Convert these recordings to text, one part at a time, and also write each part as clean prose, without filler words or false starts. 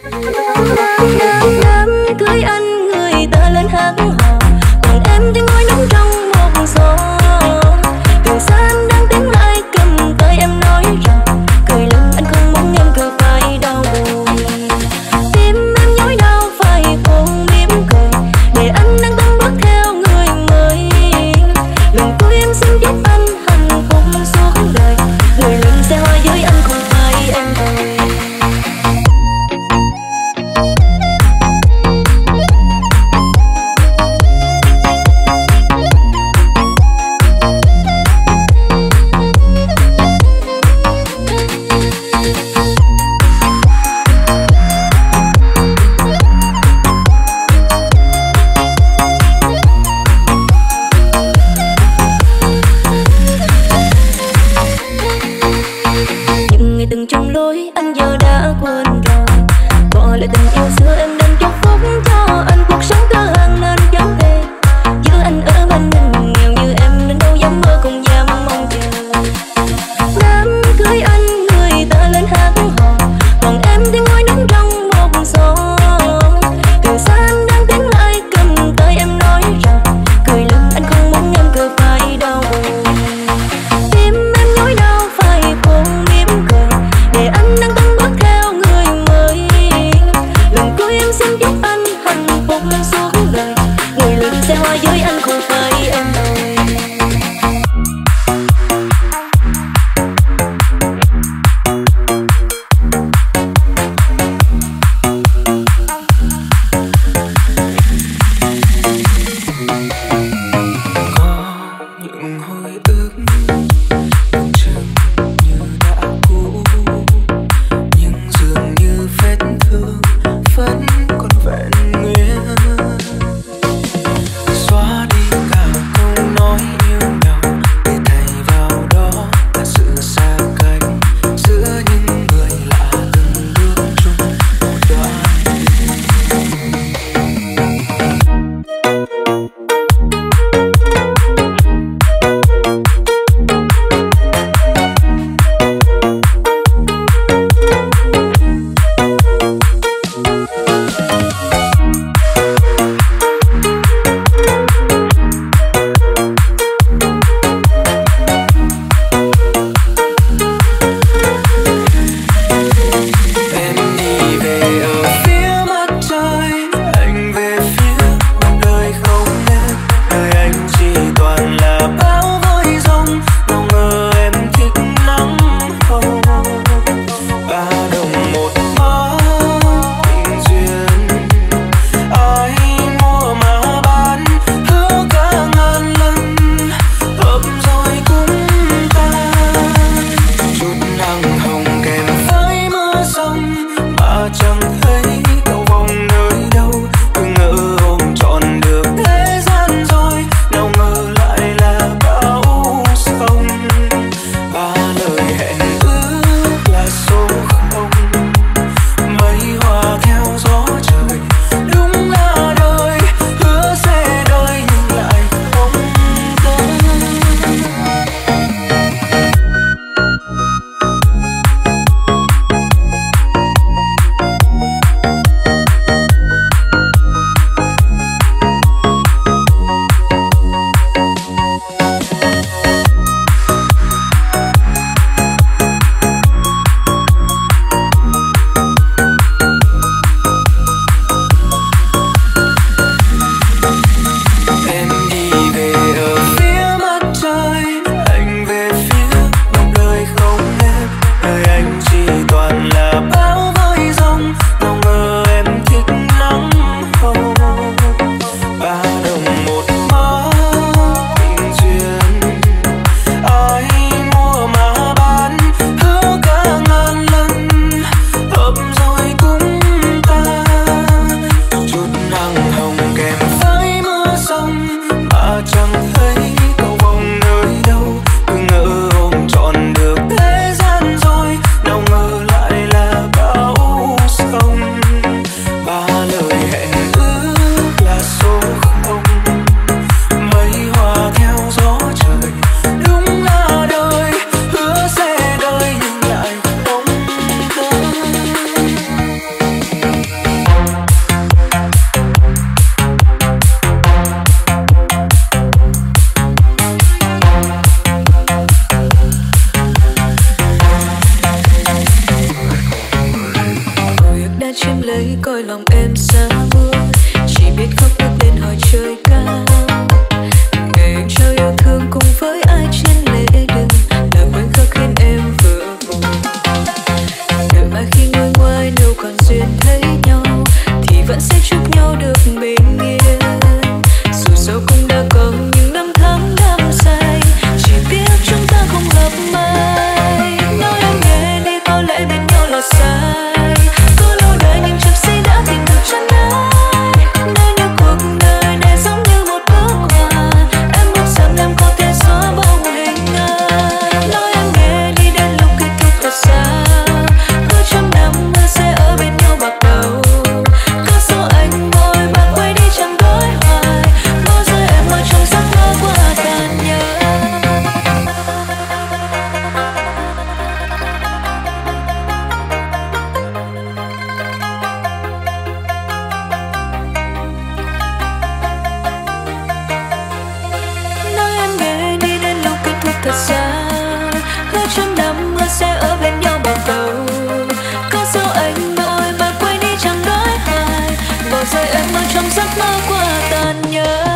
Đám cưới anh người ta lên hát hò, còn em tiếng nói nóng trong một gió. Từ xa anh đang tiến lại cầm tay em nói rằng cười lưng anh không muốn em cười phải đau buồn. Tim em nhói đau phải khôn mỉm cười để anh đang từng bước theo người mới. Lần cuối em xin giúp anh hạnh phúc suốt đời, người luôn sẽ hoa với anh không phải em thôi. Từng trong lối anh giờ đã quên rồi, bỏ lại tình yêu xưa em đang chúc phúc cho anh cuộc sống cơ hàng nên chẳng thể giữ anh ở bên mình. Nghèo như em nên đâu dám mơ không dám mong chờ. Đám cưới anh người ta lên hát hò, còn em tiếng nói nóng trong một gió. Từ xa anh đang tiến lại cầm tay em nói rằng cười lưng anh không muốn em cười phải đau buồn. Tim em nhói đau phải khôn mỉm cười để anh đang từng bước theo người mới. Lần cuối em xin giúp anh hạnh phúc suốt đời, người luôn sẽ hoa với anh không phải em thôi. Những hồi ức tưởng chừng như đã cũ, nhưng dường như vết thương vẫn còn vẹn nguyên. Xóa đi cả câu nói yêu nhau để thay vào đó là sự xa cách giữa những người lạ từng bước chung một đoạn chiếm lấy coi lòng em xa bước, chỉ biết khóc bước lên hỏi trời cao. Ngày anh trao yêu thương cùng với ai trên lễ đường, là khoảnh khắc khiến em vỡ vùng. Đợi mãi khi ngồi ngoài nếu còn duyên thấy nhau, thì vẫn sẽ chúc nhau được bình yên. Dù sao cũng đã có những năm tháng đắm say, chỉ tiếc chúng ta không gặp mai. Nói em nghe đi, có lẽ bên nhau là sai. Có lâu đời nhưng chợt giây đã tìm được chân ái. Nếu như cuộc đời này giống như một bức họa, em muốn rằng em có thể xóa bóng hình ai. Nói em nghe đi, đến lúc kết thúc thật xa, hứa trăm năm nữa sẽ ở bên nhau bạc đầu. Có số anh vội bạc quay đi chẳng đổi hoài, bao giờ em ở trong giấc mơ quá tàn nhẫn. Nói em nghe đi, đến lúc kết thúc thật xa, hứa trăm năm nữa sẽ ở bên nhau bạc đầu. Có sao anh vội bạc quay đi chẳng đổi hoài, bao giờ em ở trong giấc mơ quá tàn nhẫn.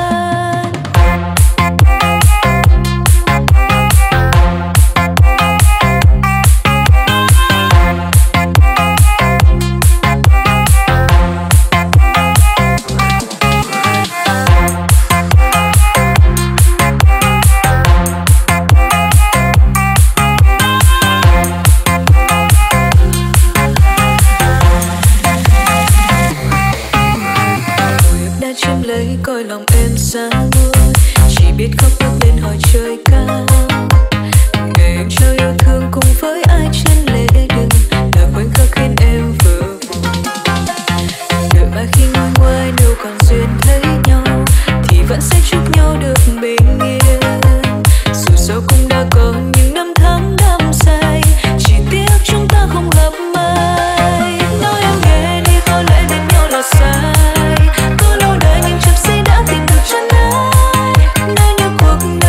Đã chiếm lấy coi lòng em xa mưa, chỉ biết khóc bước lên hỏi trời cao. Ngày anh trao yêu thương cùng với ai trên lễ đường, là khoảnh khắc khiến em vỡ vùng. Đợi mãi khi ngồi ngoài nếu còn duyên thấy nhau, thì vẫn sẽ chúc nhau được bình yên. Dù sao cũng đã có những năm tháng đắm say, chỉ tiếc chúng ta không gặp mai. Nói em nghe đi, có lẽ bên nhau là sai. Có lâu đời nhưng chợt giây đã tìm được chân ái. Nếu như cuộc đời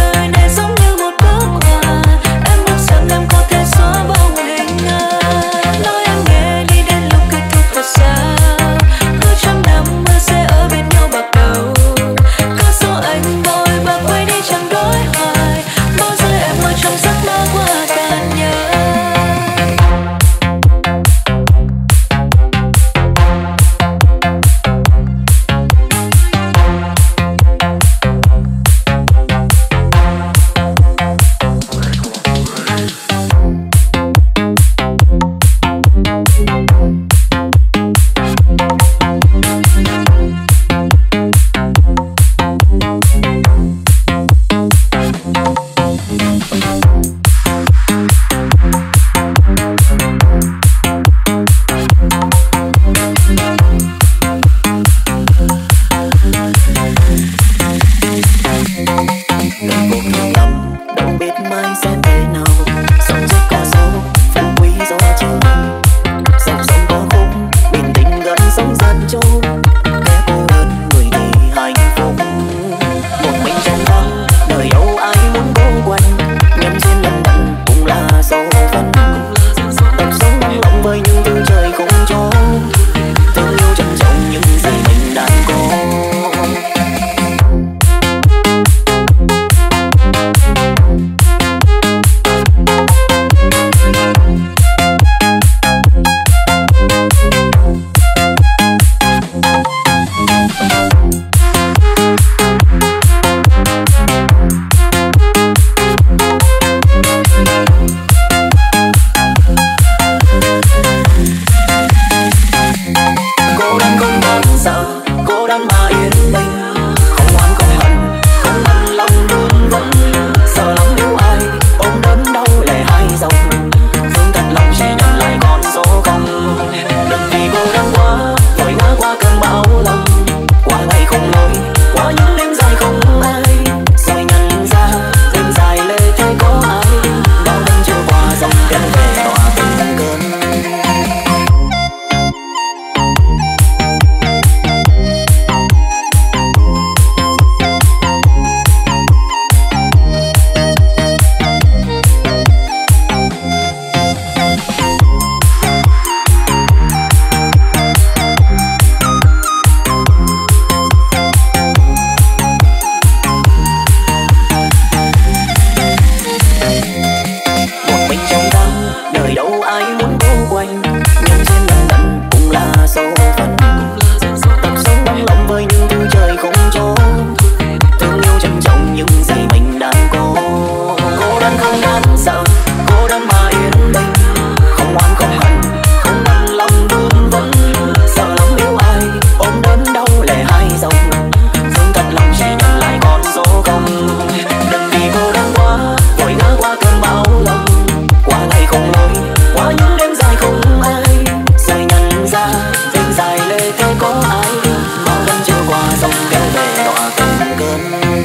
dài lê thế có ai đưa bao vẫn chiều qua dòng kéo về đọa từng cơn.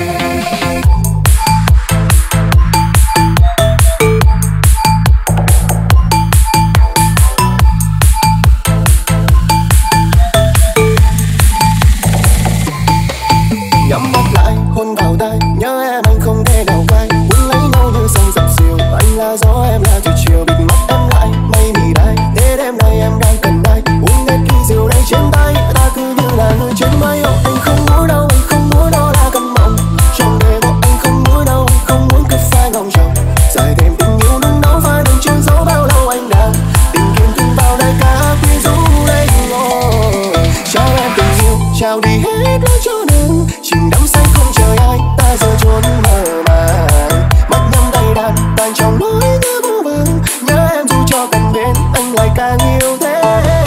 Nhắm mắt lại hôn vào tai nhớ em anh không thể nào cay muốn lấy nhau như sông dập dìu anh là gió em là thủy triều bịt mắt em lại mây mì đai thế đêm nay em đang cần ai uống hết kỳ rượu đây trên tay ta cứ như là người trên mây anh không muốn đâu anh không muốn đâu là cơn mộng trong đêm anh không muốn đâu anh không muốn cứ phai lòng tròng dài thêm tình yêu nung nấu phai đừng chôn giấu bao lâu anh đang tìm kiếm từng vào đời ca quyến rũ đây chào em tình yêu chào đi hết lối cho đường chìm đắm say không chờ ai ta giờ trốn mơ màng mắt nhắm tay đàn trong nỗi nhớ vô vàng nhớ em dù cho cần bên anh lại càng yêu thêm.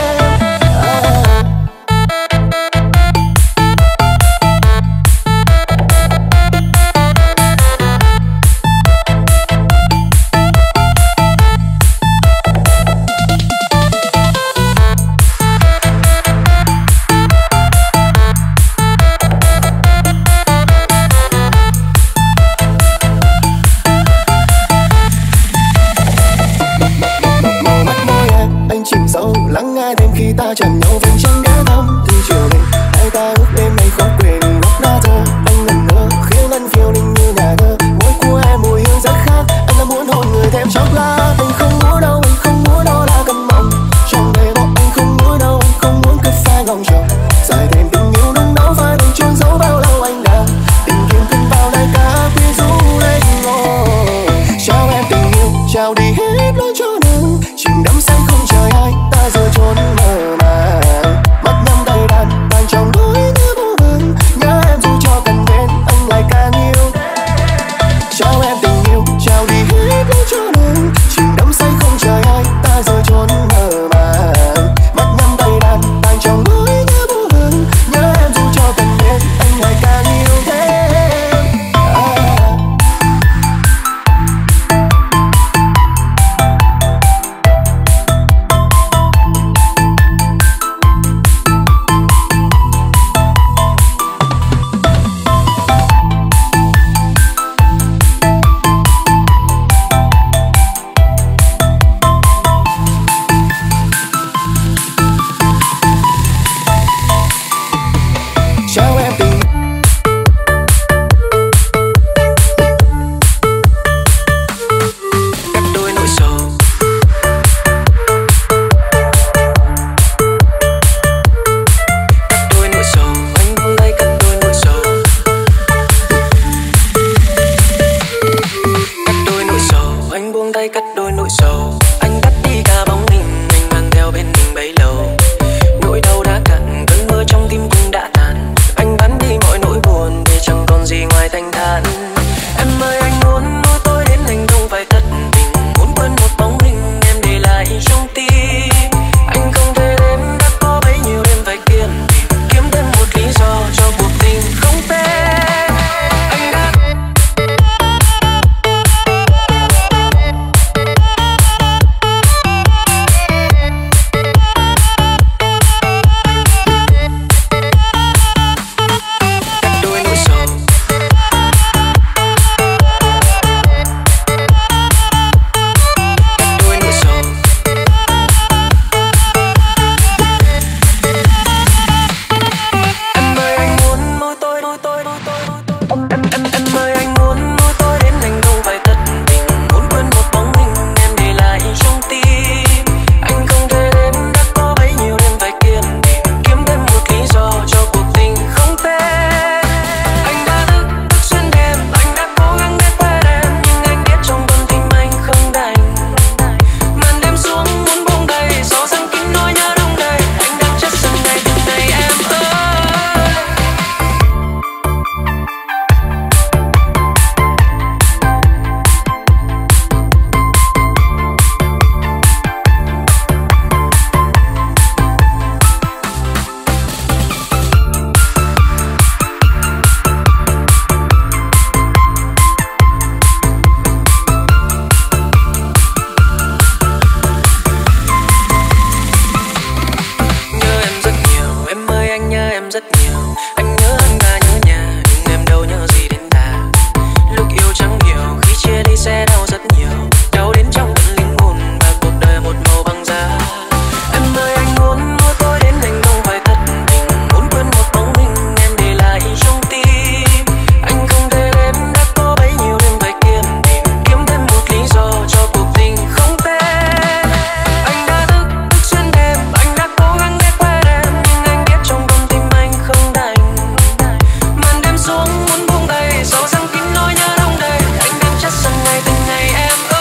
Lắng nghe thêm khi ta chạm nhau vẫn chẳng ghé thăm từ chiều nay hai ta ước đêm nay khó quên góc đá thơ anh lần nữa khiến anh phiêu linh như nhà thơ môi của em mùi hương rất khác anh đã muốn hôn người thêm chốc lát anh không muốn đâu anh không muốn đâu là cơn mộng trong đêm anh không muốn đâu anh không muốn cứ phai lòng tròng dài thêm tình yêu nung nấu phai đừng chôn giấu bao lâu anh đang tìm kiếm từng vào đời ca quyến rũ lên chào em tình yêu chào đi hết lối cho đường chìm đắm xanh không chờ ai ta giờ trốn mơ màng em rất nhiều. Anh nhớ anh ta nhớ nhà, nhưng em đâu nhớ gì đến ta. Lúc yêu chẳng hiểu, khi chia ly sẽ đau rất nhiều. Đau đến trong tận linh hồn và cuộc đời một màu băng giá. Em ơi anh muốn mua tôi đến anh không phải thật tình. Muốn quên một bóng hình em để lại trong tim. Anh không thể đến đã có bấy nhiêu đêm phải kiên định, kiếm thêm một lý do cho cuộc tình không tên. Anh đã thức xuyên đêm, anh đã cố gắng để quên em, nhưng anh biết trong con tim anh không đành. Màn đêm xuống muốn buông tay, sâu răng kín nỗi nhớ đông đầy. Anh đang chất dần ngày từng ngày em ơi.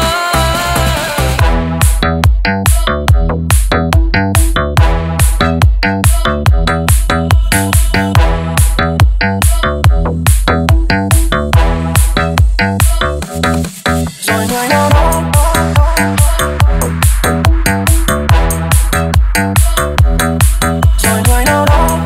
Rồi ngày nào đó, rồi ngày nào đó,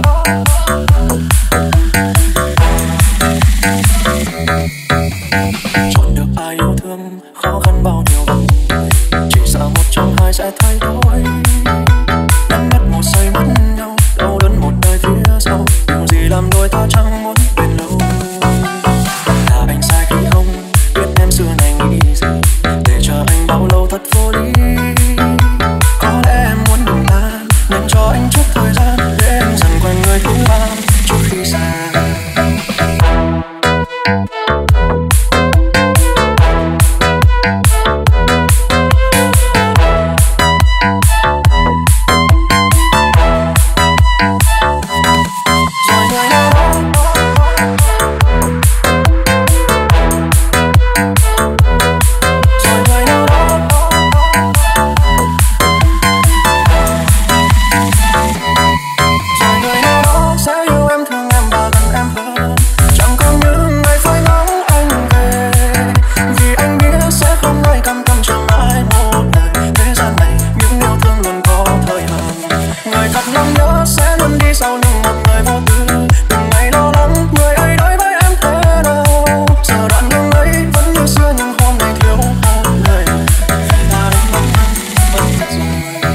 chọn được ai yêu thương khó khăn bao nhiêu bằng đời. Chỉ sợ một trong hai sẽ thay đổi. Nắm bắt một giây mất nhau, đau đớn một đời phía sau. Điều gì làm đôi ta chẳng muốn bền lâu. Là anh sai khi không biết em xưa này nghĩ gì, để chờ anh bao lâu thật vô lý. Có lẽ em muốn đừng tan, nên cho anh chút thời gian để em dần quen người thứ ba trước khi xa. Rồi ngày nào đó, rồi ngày nào đó, rồi ngày nào đó sẽ yêu em, thương em và gần em hơn. Chẳng còn những ngày phải ngóng anh về, vì anh biết sẽ không ai cam tâm chờ mãi một đời. Thế gian này những yêu thương luôn có thời hạn. Người thật lòng nhớ sẽ luôn đi sau lưng một người vô tư. Từng ngày lo lắng người ấy đối với em thế nào. Giờ đoạn đường ấy vẫn như xưa, nhưng hôm nay thiếu một người. Ta đến mất em vẫn thật rồi.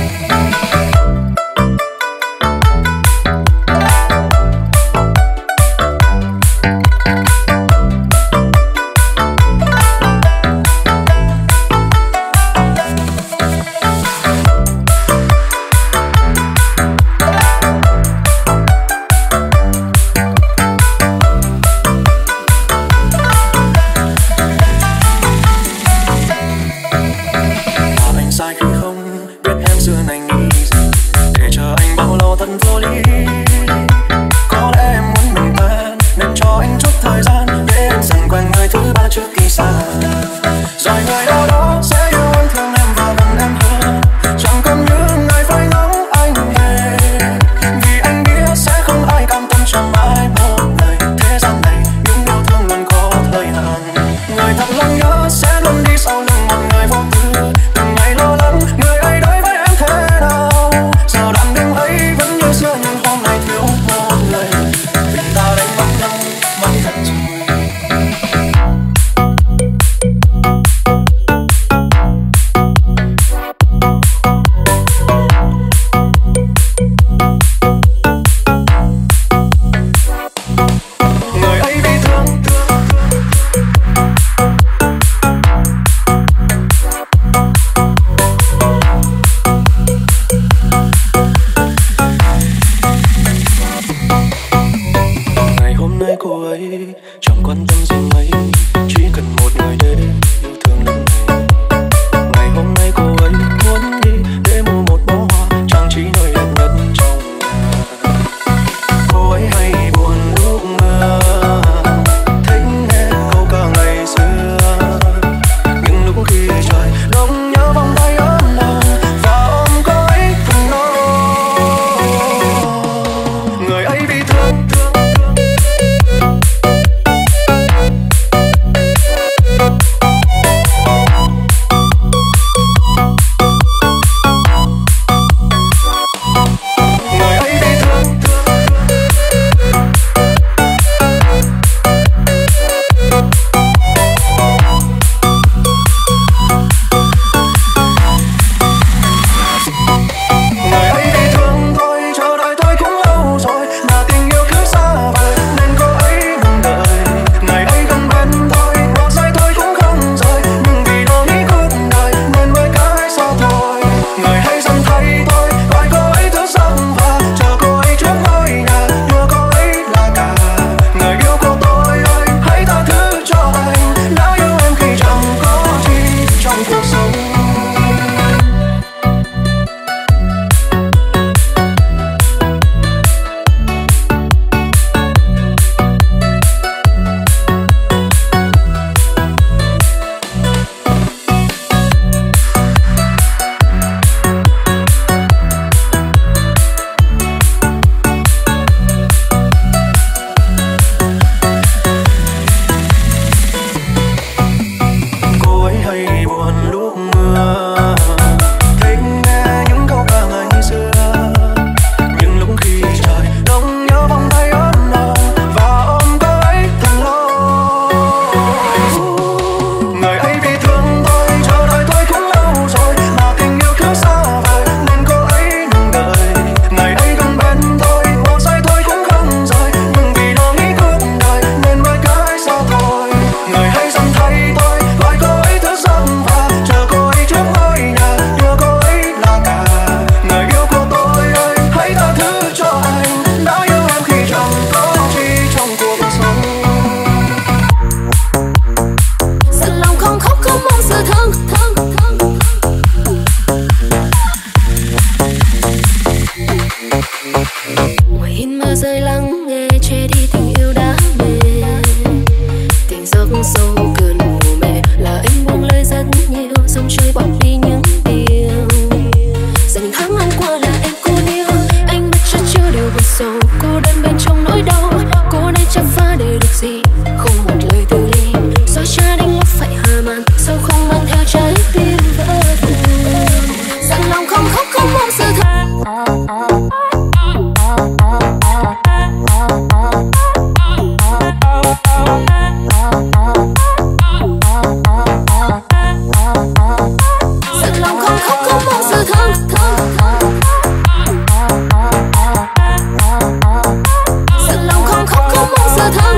Là anh sai khi không biết em xưa này nghĩ gì, để chờ anh bao lâu thật vô lý. Có lẽ em muốn mình tan, nên cho anh chút thời gian để em dần quen người thứ ba trước khi xa. Rồi ngày nào đó sẽ yêu em, thương em và gần em hơn. Chẳng còn những ngày phải ngóng anh về, vì anh biết sẽ không ai cam tâm cho mãi một đời. Thế gian này những yêu thương luôn có thời hạn. Người thật lòng nhớ sẽ luôn đi sau lưng một người vô tư. Từng ngày lo lắng người ấy đối với em thế nào. Giờ đoạn đường ấy vẫn như xưa, nhưng hôm nay thiếu một người. Tình ta đánh mất nhau mất thật rồi. Người ấy bị thương, Ngoài in mưa rơi lắng nghe che đi tình yêu đã mềm, tình giấc sâu cơn ngủ mê là anh buông lời rất nhiều, sông chơi bỏ đi những điều giờ những tháng năm qua là em cô điêu. Anh biết chắc chưa điều buồn sâu, cô đơn bên trong nỗi đau, cô đây chấp phá để được gì, không một lời từ ly, xóa cha đến lúc phải hà màn, sao không mang theo trái tim vỡ vụn, dặn lòng không khóc không mong sự thật. Dặn lòng không khóc không mong sự thương dặn lòng không khóc không mong sự thương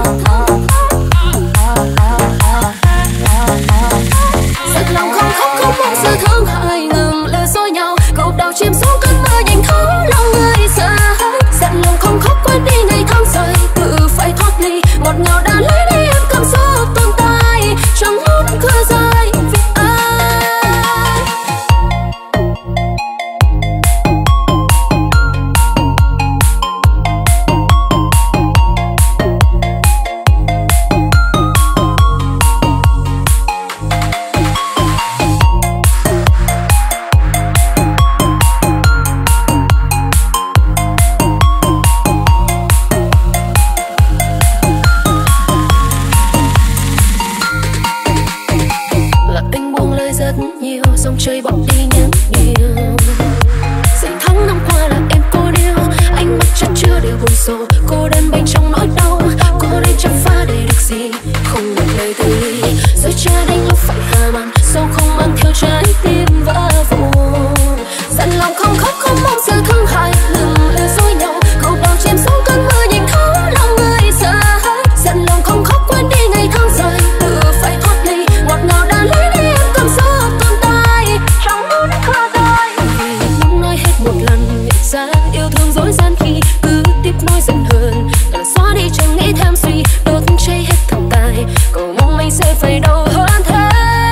dặn lòng không khóc không mong sự thương hại ngừng lừa dối nhau, cậu đầu chìm xuống cơn mơ nhanh thấu lòng người xa. Dặn lòng không khóc quên đi ngày tháng dài, tự phải thoát ly ngọt ngào đã lấy đi em cảm xúc tồn tại, chẳng muốn khơi dài vì ai. Là anh buông lời rất nhiều, dòng chơi bỏ đi những điều dành tháng năm qua là em cô điêu. Anh biết chắc chưa đều buồn sầu, cô đơn bên trong nỗi đau, cô đây chấp phá để được gì, không một lời từ ly, rồi cha đến lúc phải hà màn, sao không mang theo trái tim vỡ vụn. Dặn lòng không khóc không mong sự thương hại ngừng lừa dối nhau, cậu đầu chìm xuống cơn mưa nhìn thấu lòng người xa. Dặn lòng không khóc quên đi ngày tháng dài, tự phải thoát ly ngọt ngào đã lấy đi em cảm xúc tồn tại, chẳng muốn khơi dài vì muốn nói hết một lần nhận ra yêu thương dối gian khi cứ tiếp nối giận hờn, càng xóa đi chẳng nghĩ thêm suy đốt cháy hết thực tại, cầu mong mình sẽ phải đau hơn thế.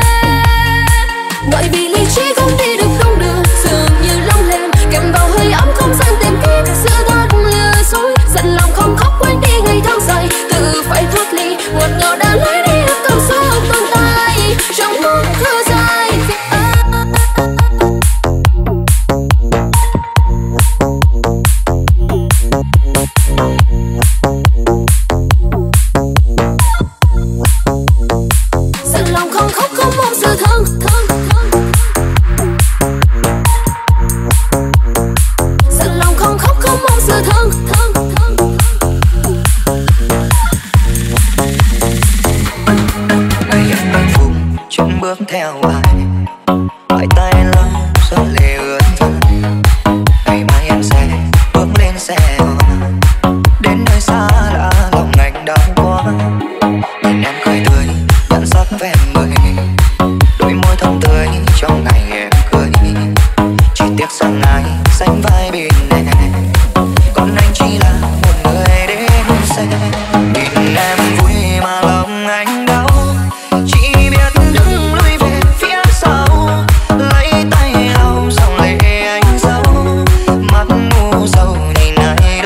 Bởi vì lý trí không đi được đông đường, dường như lông lên kèm vào hơi ấm không gian tìm kiếm sự thật lừa dối. Dặn lòng không khóc quên đi ngày tháng dài, tự phải thoát ly ngọt ngào đã lấy đi em cảm xúc tồn tại, chẳng muốn khơi dài vì ai. Dặn lòng không khóc không mong sự thương dặn lòng không khóc không mong sự thương ngày em đang vùng chân bước theo ai, hai tay lắm giọt lệ ướt thân. Ngày mai em sẽ bước lên xe đến nơi xa lạ, lòng anh đau quá. Nhìn em cười tươi nhận sắc vẻ mười, đôi môi thơm tươi trong ngày em cười. Chỉ tiếc rằng ai sánh vai bên em, còn anh chỉ là một người đến xe. Nhìn em vui mà lòng anh đau, chỉ biết đứng lùi về phía sau, lấy tay lau dòng lệ anh giấu. Mắt ngu sầu nhìn ai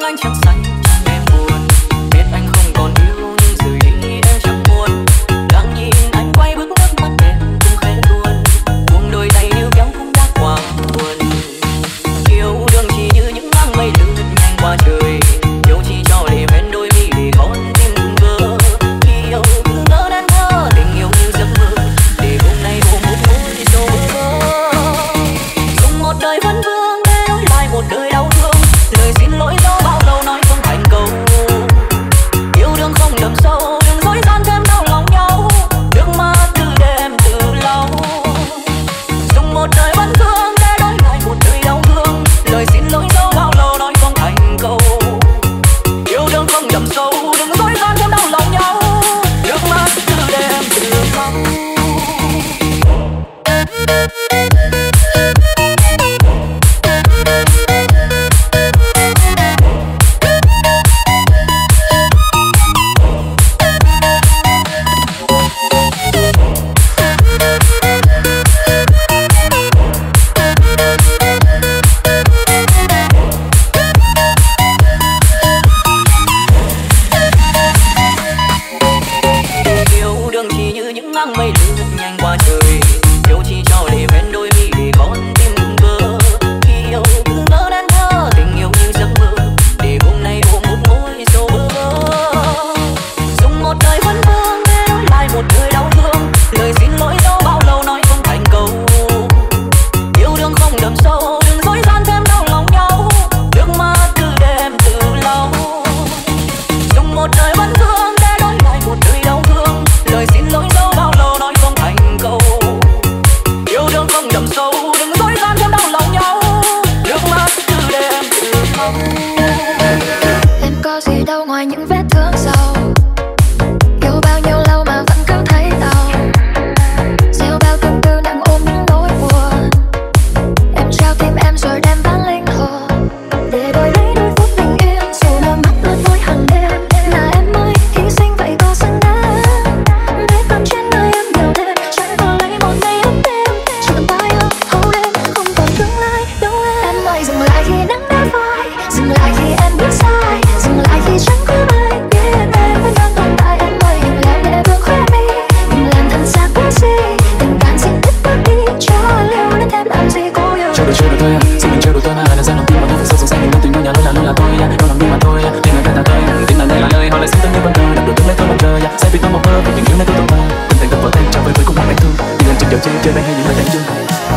anh chẳng say chẳng em buồn. Biết anh không còn yêu nhưng sự ý em chẳng muốn. Đang nhìn anh quay bước nước mắt em cũng khẽ tuôn. Buông đôi tay níu kéo cũng đã qua buồn. Yêu đương chỉ như những áng mây lướt nhanh qua trời. Yêu chỉ cho để bên đôi mi để con tim buồn vỡ. Khi yêu cứ ngỡ nên thơ tình yêu như giấc mơ. Để hôm nay ôm một mối sầu vỡ. Dùng một đời vấn vương để đổi lại một đời đau thương. Lời xin lỗi do bao lâu nói không thành câu. Yêu đương không đậm sâu, đừng dối gian thêm đau lòng nhau. Nước mắt cứ đêm từ lâu. Dùng một đời vấn vương để đổi lại một đời đau thương. Lời xin lỗi do bao lâu nói không thành câu. Yêu đương không đậm sâu, đừng dối gian thêm đau lòng nhau. Nước mắt cứ đêm từ lâu. Yêu đương chỉ như những áng mây lướt nhanh qua trời. Yêu chỉ cho để bên đôi mi để con tim buồn vỡ. Khi yêu cứ ngỡ nên thơ tình yêu như giấc mơ. Để hôm nay ôm một mối sầu vỡ. Dùng một đời vấn vương để đổi lại một đời đau thương. Lời xin lỗi do bao lâu nói không thành câu. Yêu đương không đậm sâu, đừng dối gian thêm đau lòng nhau. Nước mắt cứ đêm từ lâu. Dùng một đời vấn vương để đổi lại một đời đau thương. Lời xin lỗi do bao lâu nói không thành câu. Yêu đương không đậm sâu, đừng dối gian thêm đau lòng nhau. Nước mắt cứ đêm từ lâu. Em có gì đâu ngoài những vết thương sâu. Yêu bao nhiêu lâu mà vẫn cứ thấy đau. Gieo bao tâm tư nặng ôm những nỗi buồn. Em trao tim em rồi đem bán linh hồn. Để đổi lấy đôi phút bình yên. Dù nước mắt lướt môi hàng đêm. Là em ơi hy sinh vậy có xứng đáng. Để còn trên người em nhiều đêm. Chẳng còn lấy một ngày ấm đêm. Chỉ cần ta yêu thâu đêm. Không còn tương lai đâu em. Em ơi dừng lại khi nắng đã phai. Dừng lại khi em biết sai. Dừng lại khi chẳng có ai biết em vẫn đang tồn tại. Em ơi đừng làm để vương khóe mi. Đừng làm thân xác quá gì. Tình cảm xin đứt bước đi. Cho liều nên thêm làm gì cô yêu. Chơi được thôi à, xin đừng chơi được tôi mà là gian lòng tim mà tôi phải sâu xanh. Đừng tình ngôi nhà luôn là tôi à, đau lòng tim mà tôi à, nhưng người ta tôi tin là đây là nơi họ lại xin tôi như bất ngờ. Đặt được tương lai tôi mong chờ à, say vì tôi mộng mơ vì tình yêu này tôi tồn tại. Tình thành tâm vào tay trao về với cùng một anh thương. Đi lên trên chợ chơi bay hay những lời đánh dương.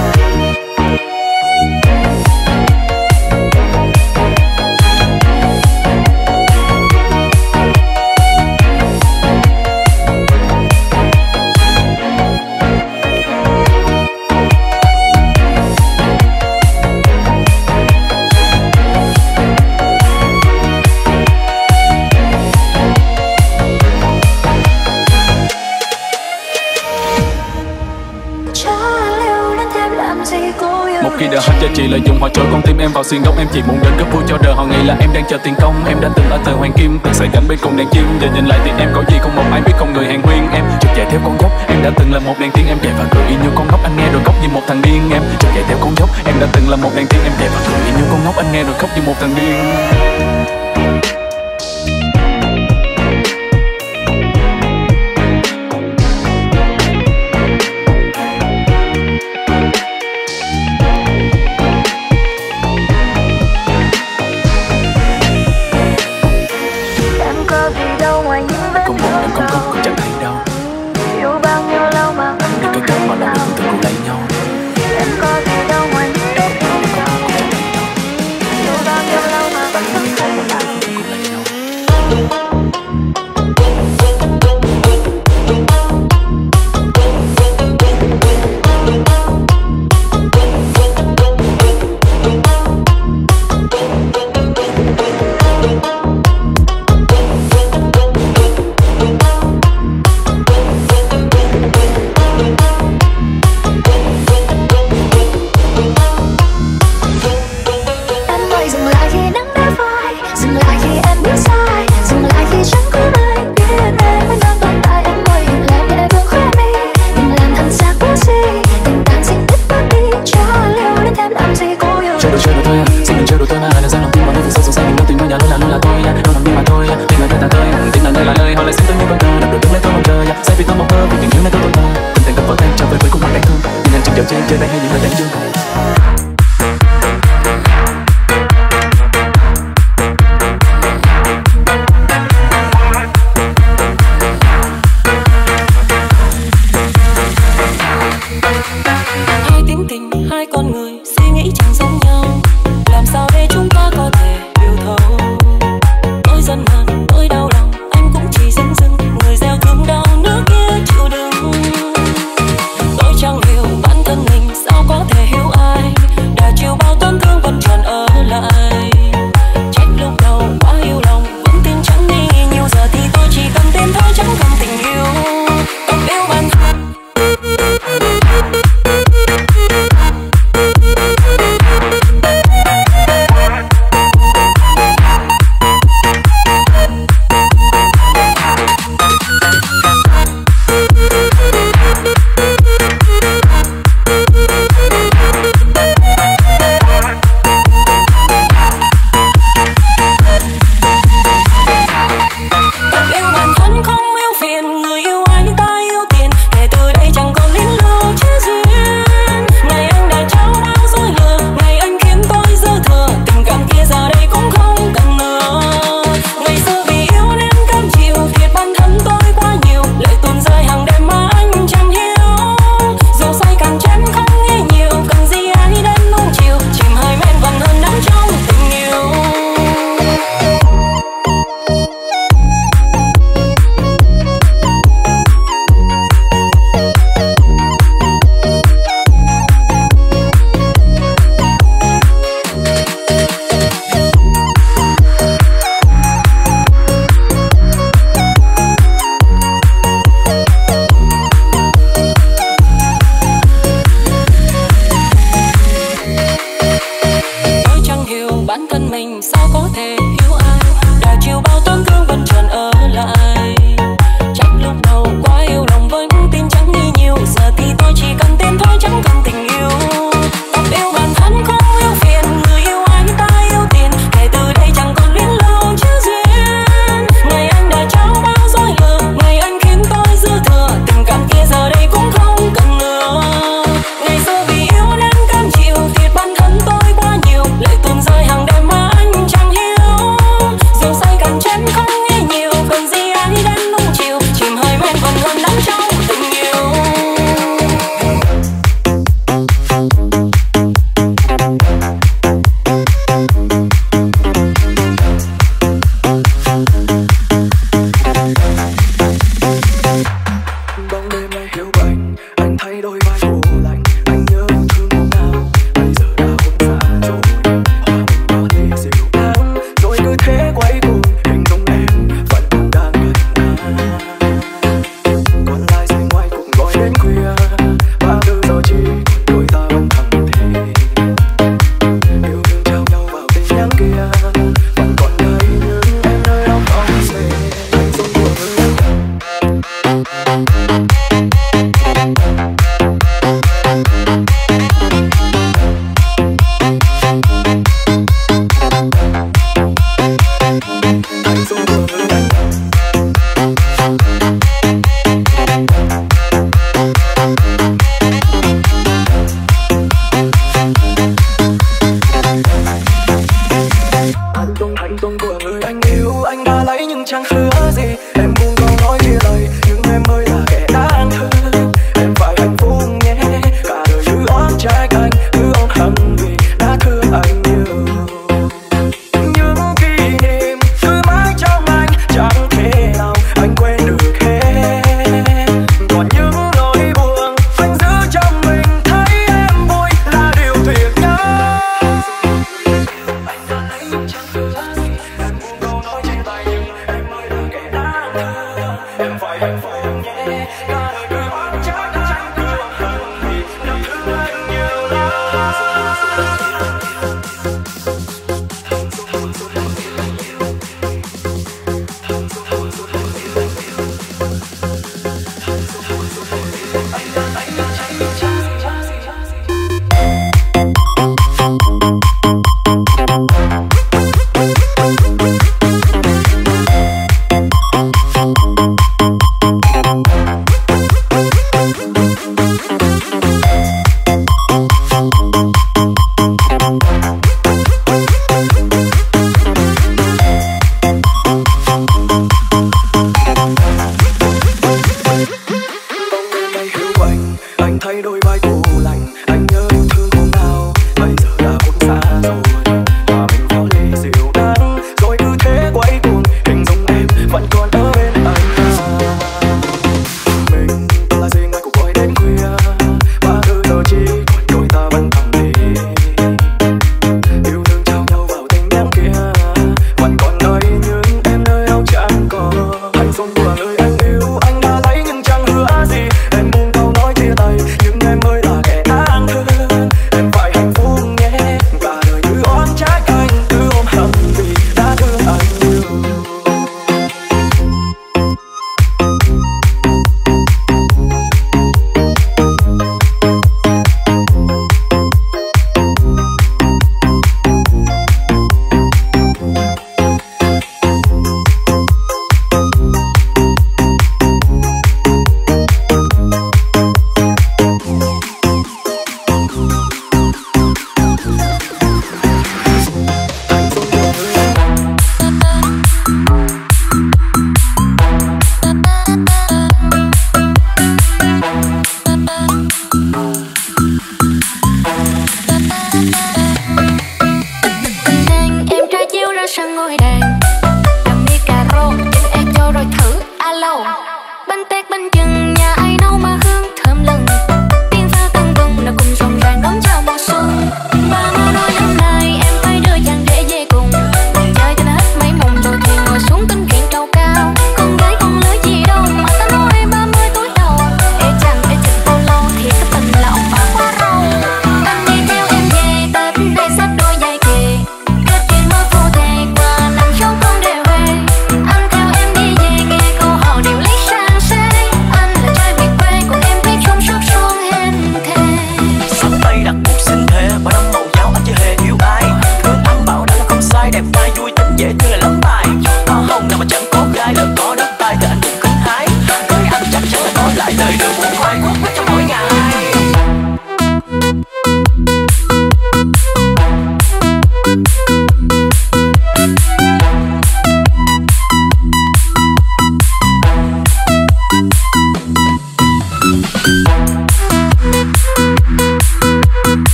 Một khi đã hết cho chị lợi dụng họ trôi con tim em vào xuyên góc. Em chỉ muốn đến cấp vui cho đời họ nghĩ là em đang chờ tiền công. Em đã từng ở thời hoàng kim, từng xây cảnh bên cùng đàn chim. Giờ nhìn lại thì em có gì không một ai biết, không người hàng huyên. Em trượt chạy theo con dốc, em đã từng là một đàn tiên. Em chạy và cười y như con ngốc, anh nghe rồi khóc như một thằng điên. Em trượt chạy theo con dốc, em đã từng là một đàn tiên. Em chạy và cười y như con ngốc, anh nghe rồi khóc như một thằng điên. Hãy subscribe cho kênh Ghiền Mì Gõ để không bỏ lỡ những video hấp dẫn. hai con người suy nghĩ chẳng giống nhau, làm sao để chúng ta có thể hiểu thấu. Tôi giận hờn, tôi đau lòng, anh cũng chỉ dưng dưng người gieo thương đau nước kia chịu đựng. Tôi chẳng hiểu bản thân mình sao có thể hiểu ai, đã chịu bao tổn thương vẫn tròn ở lại. Trách lúc đầu quá yêu lòng, vẫn tin chẳng nghĩ nhiều, giờ thì tôi chỉ cần tên thôi chẳng cần tình yêu. Tôi yêu bản thân.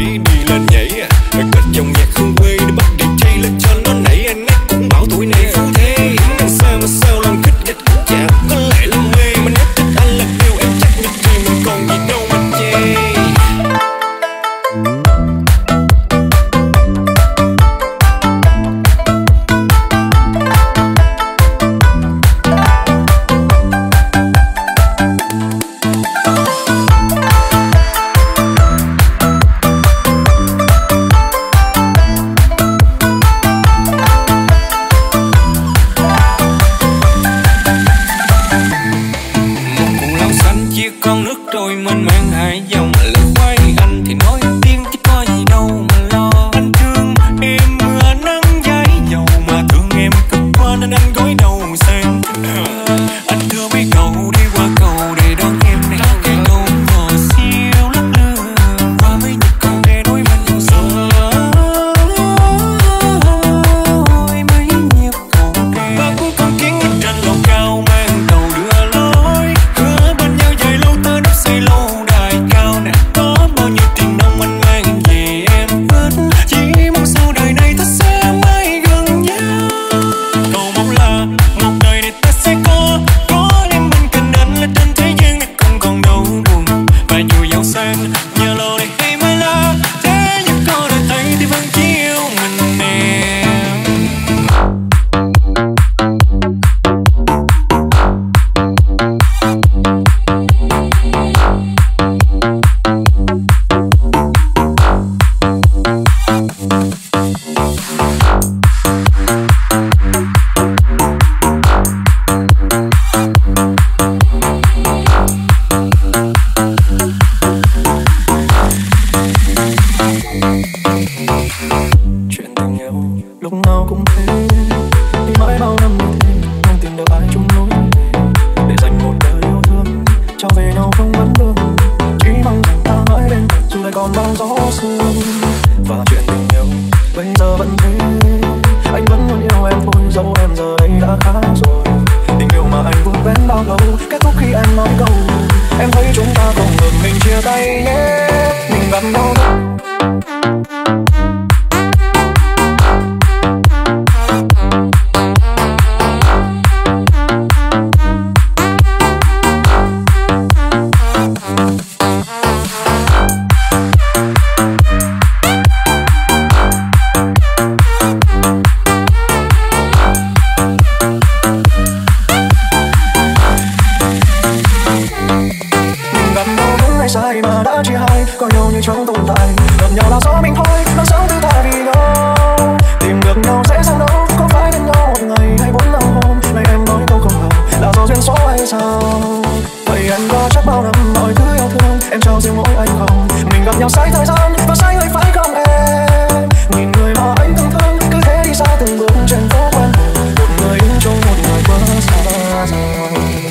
đi lên nhảy cất dòng nhạc hương quê để bắt DJ lên cho nó nảy. Anh ấy cũng bảo tuổi này phú thế, làm sao mà sao làm kích gạch chả có lẽ là mê. Mà nếu thích anh là điều em chắc nhất thì mình còn gì đâu mà chê. Con nước trôi mênh mang hai dòng lời khoai anh thì nói tiếng chứ có gì đâu mà lo. Anh thương em mưa nắng giấy dầu mà thương em cực quá nên anh gối đầu sang. Anh đưa mấy cậu đi qua cầu để đón em này cái cầu mờ siêu lấp lơ qua mấy nhịp cầu để nói mình giờ mấy nhịp cầu để và cũng con kiến trên lầu cao mang đầu đưa lối hứa bên nhau dài lâu tới nắp xây lâu đài cao nè. Có bao nhiêu tiền nông anh mang về em hết, chỉ mong sau đời này ta sẽ mãi gần nhau. Cầu mong là một đời này ta sẽ có em bên cạnh anh là trên thế gian này không còn đâu buồn. Và dù giàu sang nhờ lò này hay mai la thế nhưng có đời thấy thì vẫn chỉ yêu mình em. Chuyện tình yêu lúc nào cũng thế, đi mãi bao năm như thế không tìm được ai chung lối về để dành một đời yêu thương cho về nhau không vấn vương. Chỉ mong rằng ta mãi bên cạnh dù lại còn bao gió sương. Và chuyện tình yêu bây giờ vẫn thế, anh vẫn luôn yêu em thôi dẫu em giờ đây đã khác rồi. Tình yêu mà anh vun vén bao lâu kết thúc khi em nói câu em thấy chúng ta không ngừng mình chia tay nhé. Mình gặp nhau sai mà đã chia hai, coi nhau như chẳng tồn tại. Gặp nhau là do mình thôi, nó sống thứ ta vì nhau. Tìm được nhau dễ dàng đâu, có phải đến nhau một ngày hay 4 năm hôm. Này em nói câu không ngờ là do duyên số hay sao? Vậy anh có chắc bao năm mọi thứ yêu thương em cho riêng mỗi anh không? Mình gặp nhau sai thời gian và sai người phải không em? Nhìn người mà anh từng thương cứ thế đi xa từng bước trên phố quen thuộc. Một người đứng trong một người quá xa rồi.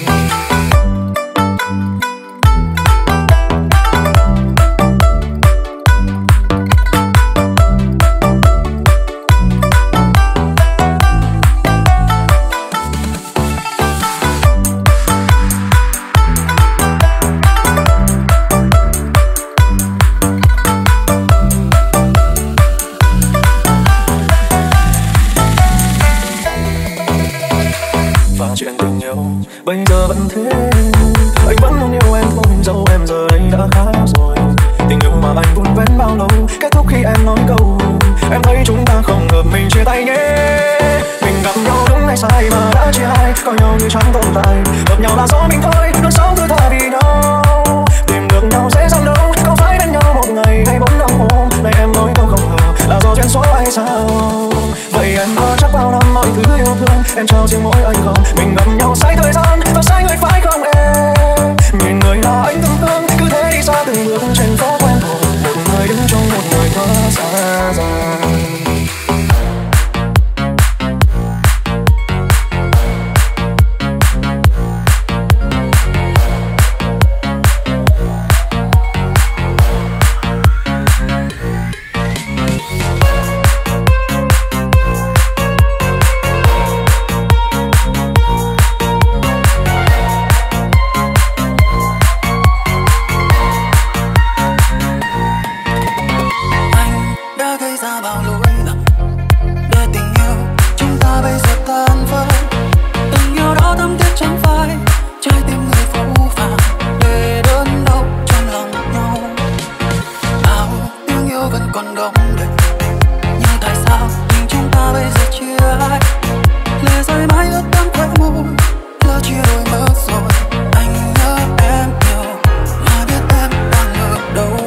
Chuyện tình yêu bây giờ vẫn thế, anh vẫn luôn yêu em thôi dẫu em giờ đây đã khác rồi. Tình yêu mà anh vun vén bao lâu kết thúc khi em nói câu em thấy chúng ta không hợp mình chia tay nhé. Mình gặp nhau đúng hay sai mà đã chia hai, coi nhau như chẳng tồn tại. Gặp nhau là do mình thôi, nó sống thứ tha vì nhau. Tìm được nhau dễ dàng đâu, có phải đến nhau một ngày hay 4 năm hôm. Này em nói câu không ngờ là do duyên số hay sao? Vậy em có chắc bao năm mọi thứ yêu thương em cho riêng mỗi anh không? Mình gặp nhau sai thời gian và sai người phải không em? Nhìn người là anh từng thương cứ thế đi xa từng bước trên phố quen thuộc. Một người đứng trong một người quá xa rồi. đang đong đầy. Nhưng tại sao tình chúng ta bây giờ chia hai, lệ rơi mãi ướt đẫm khóe môi, lỡ chia đôi mất rồi. Anh nhớ em nhiều mà biết em đang ở đâu.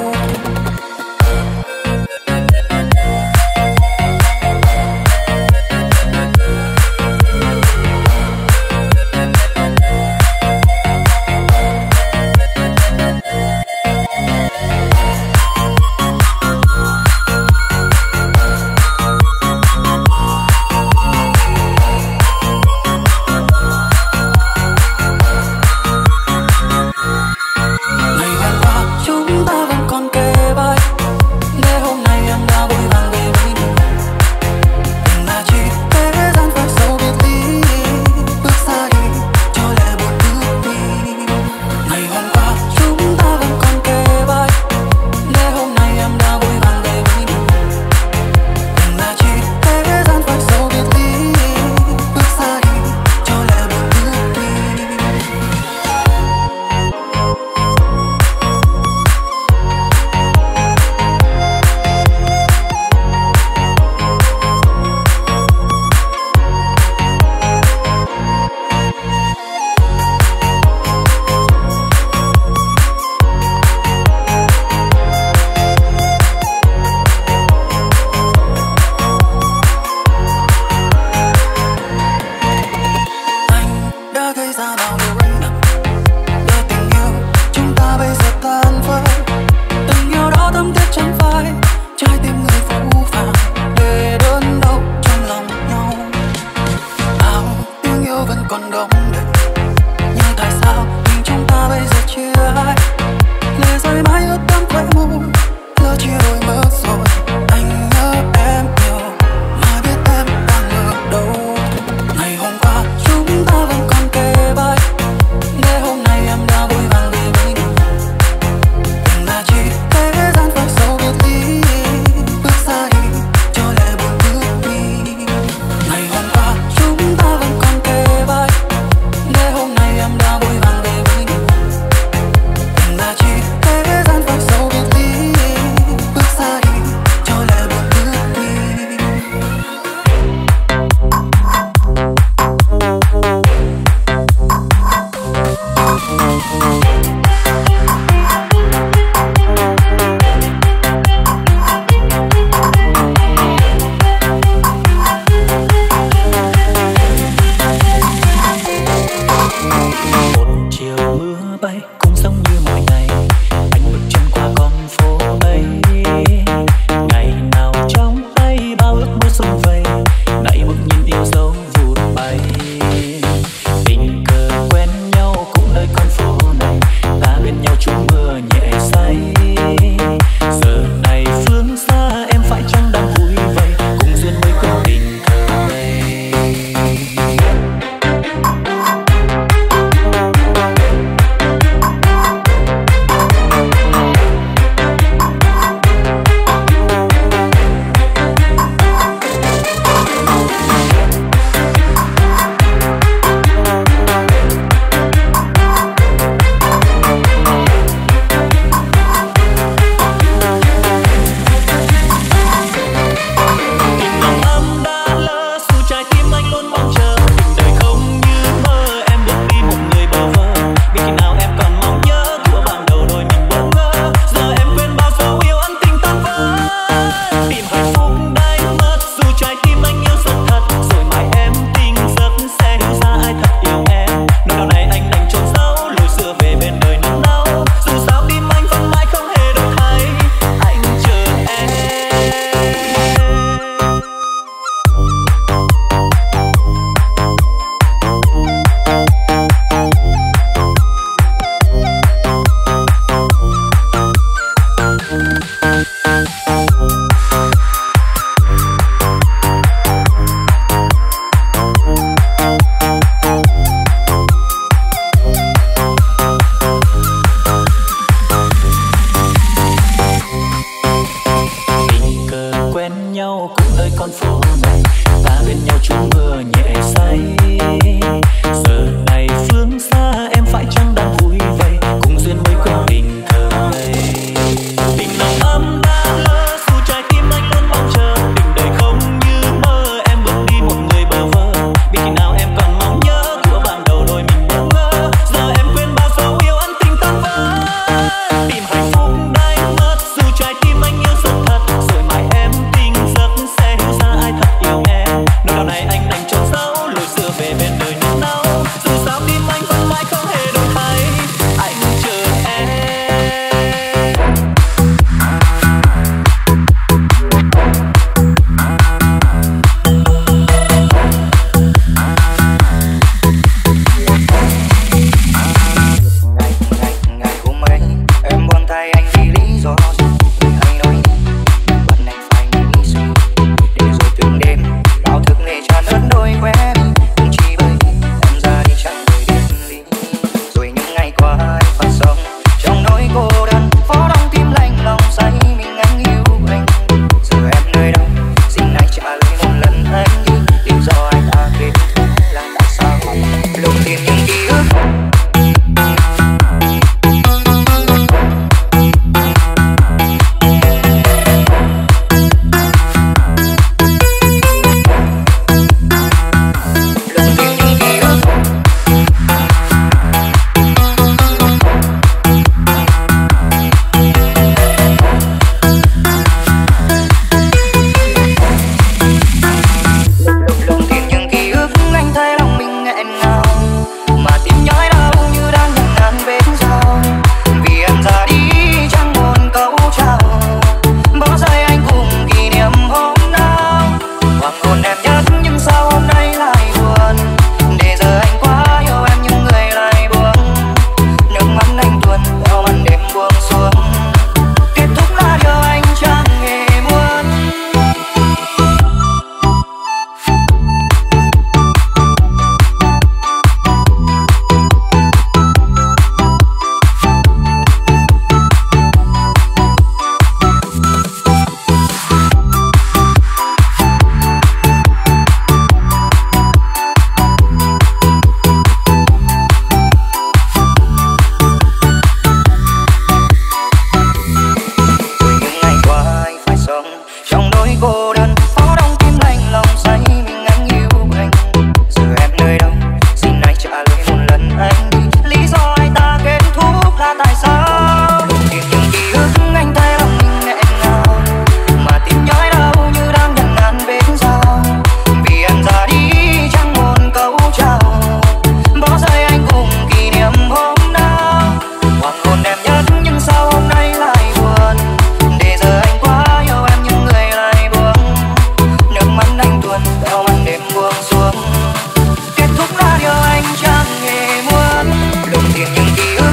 nỗi cô đơn, phố đông tim lạnh lòng say mình anh yêu anh. Giờ em nơi đâu, xin anh trả lời một lần anh đi. Lý do anh ta kết thúc là tại sao? Tìm những ký ức anh thấy lòng mình nghẹn ngào, mà tìm nhói đau như đang nhận ngàn vết dao. Vì em ra đi chẳng một câu chào, bỏ rơi anh cùng kỷ niệm hôm nào. Hoàng hôn đẹp nhất nhưng sao hôm nay lại buồn, để giờ anh quá yêu em nhưng người lại buông. Nước mắt anh tuôn theo màn đêm buông xuống, kết thúc là điều anh chẳng hề muốn. Lùng tìm những ký ức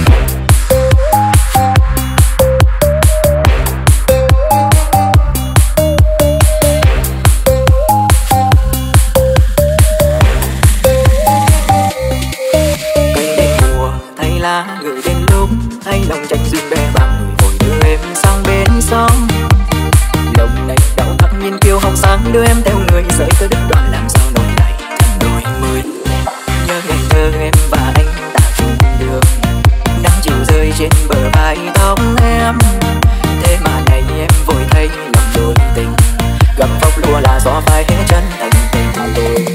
gửi đến lúc anh lòng tranh duyên bè bằng người vội đưa em sang bên sông. Lòng này đau thắt nhìn kiêu hồng sáng đưa em theo người rời tới đứt đoạn, làm sao nỗi này thành đôi mươi. Nhớ ngày thơ em và anh đã chung đường, nắng chiều rơi trên bờ vai tóc em. Thế mà này em vội thấy lòng đôi tình, gặp phóc lúa là gió phai hết chân thành tình tôi.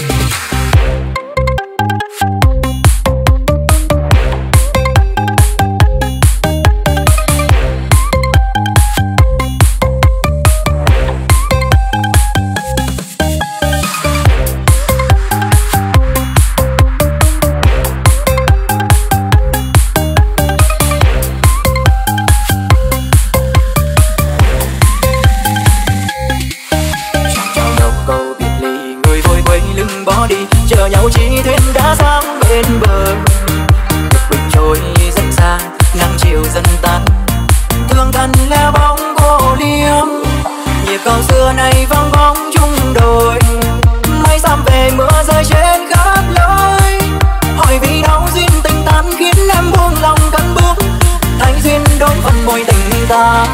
Chờ nhau chỉ thuyền đã sang bên bờ, bình trôi dần xa nắng chiều dần tan. Thương thân lẻ bóng cô liêm, nhịp cầu xưa này vắng bóng chung đồi. Mây xăm về mưa rơi trên khắp lối, hỏi vì đâu duyên tình tan khiến em buông lòng cất bước. Thành duyên đôi phần môi tình ta.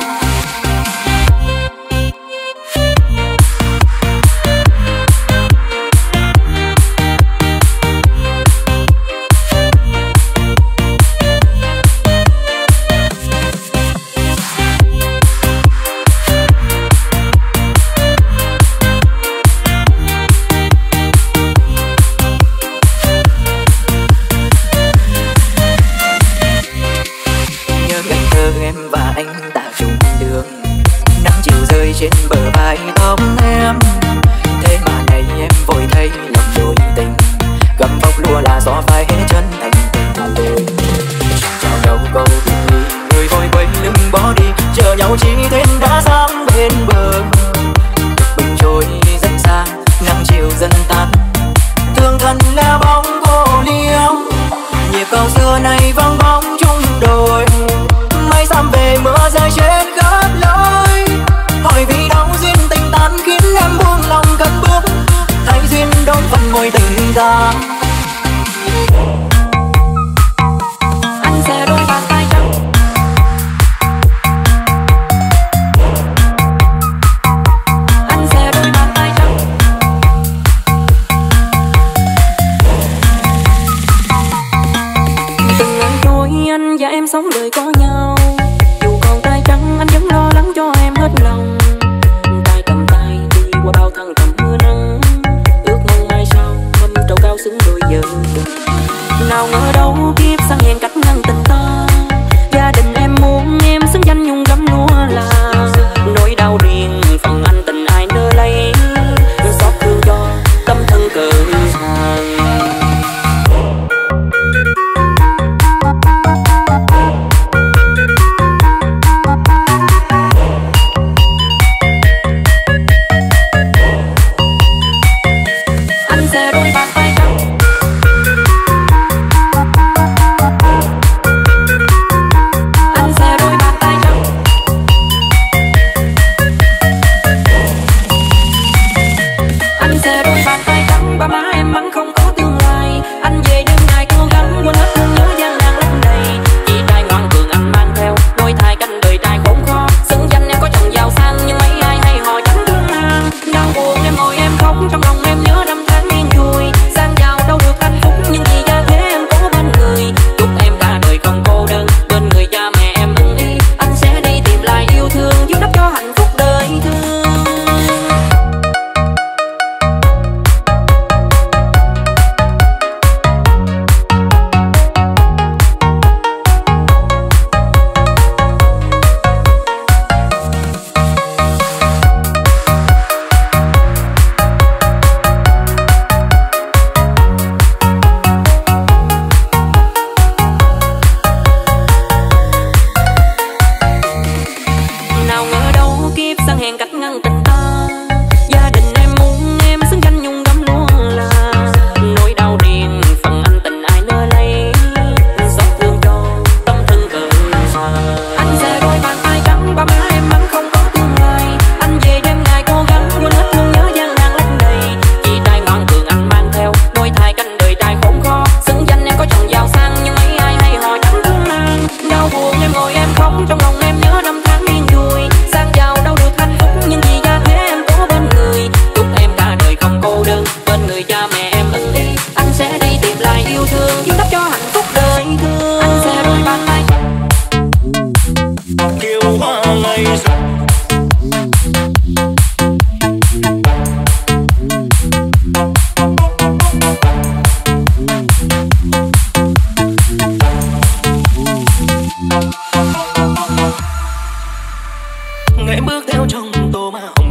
Trên bờ vai tóc em, thế mà này em vội thấy lòng đôi tình, gầm vóc lúa là gió phai hết chân thành tình tôi. Chào đầu câu biệt ly, người vội quay lưng bỏ đi, chờ nhau chỉ thuyền đã sang bên bờ. Bình trôi dần xa, nắng chiều dần tan. Thương thân lẻ bóng cô liêm, nhịp cầu xưa này vắng bóng chung đồi. Mây xăm về mưa rơi trên khắp lối, hỏi vì đâu duyên tình tan khiến em buông lòng cất bước. Thành duyên đón phần môi tình ta. Anh sẽ đôi bàn tay trắng, anh sẽ đôi bàn tay trắng. Từng ngày trôi anh và em sống đời có nhau, dù còn tay trắng anh vẫn lo lắng cho em hết lòng. Tay cầm tay đi qua bao thăng trầm mưa nắng, ước mong mai sau mâm trầu cao xứng đôi vợ chồng. Nào ngờ đâu kiếp sang hẹn cách ngăn tình ta, gia đình em muốn em xứng danh nhung gấm lúa là. Nỗi đau riêng phần anh tình ai nỡ lấy, xót thương cho tâm thân cờ hàng.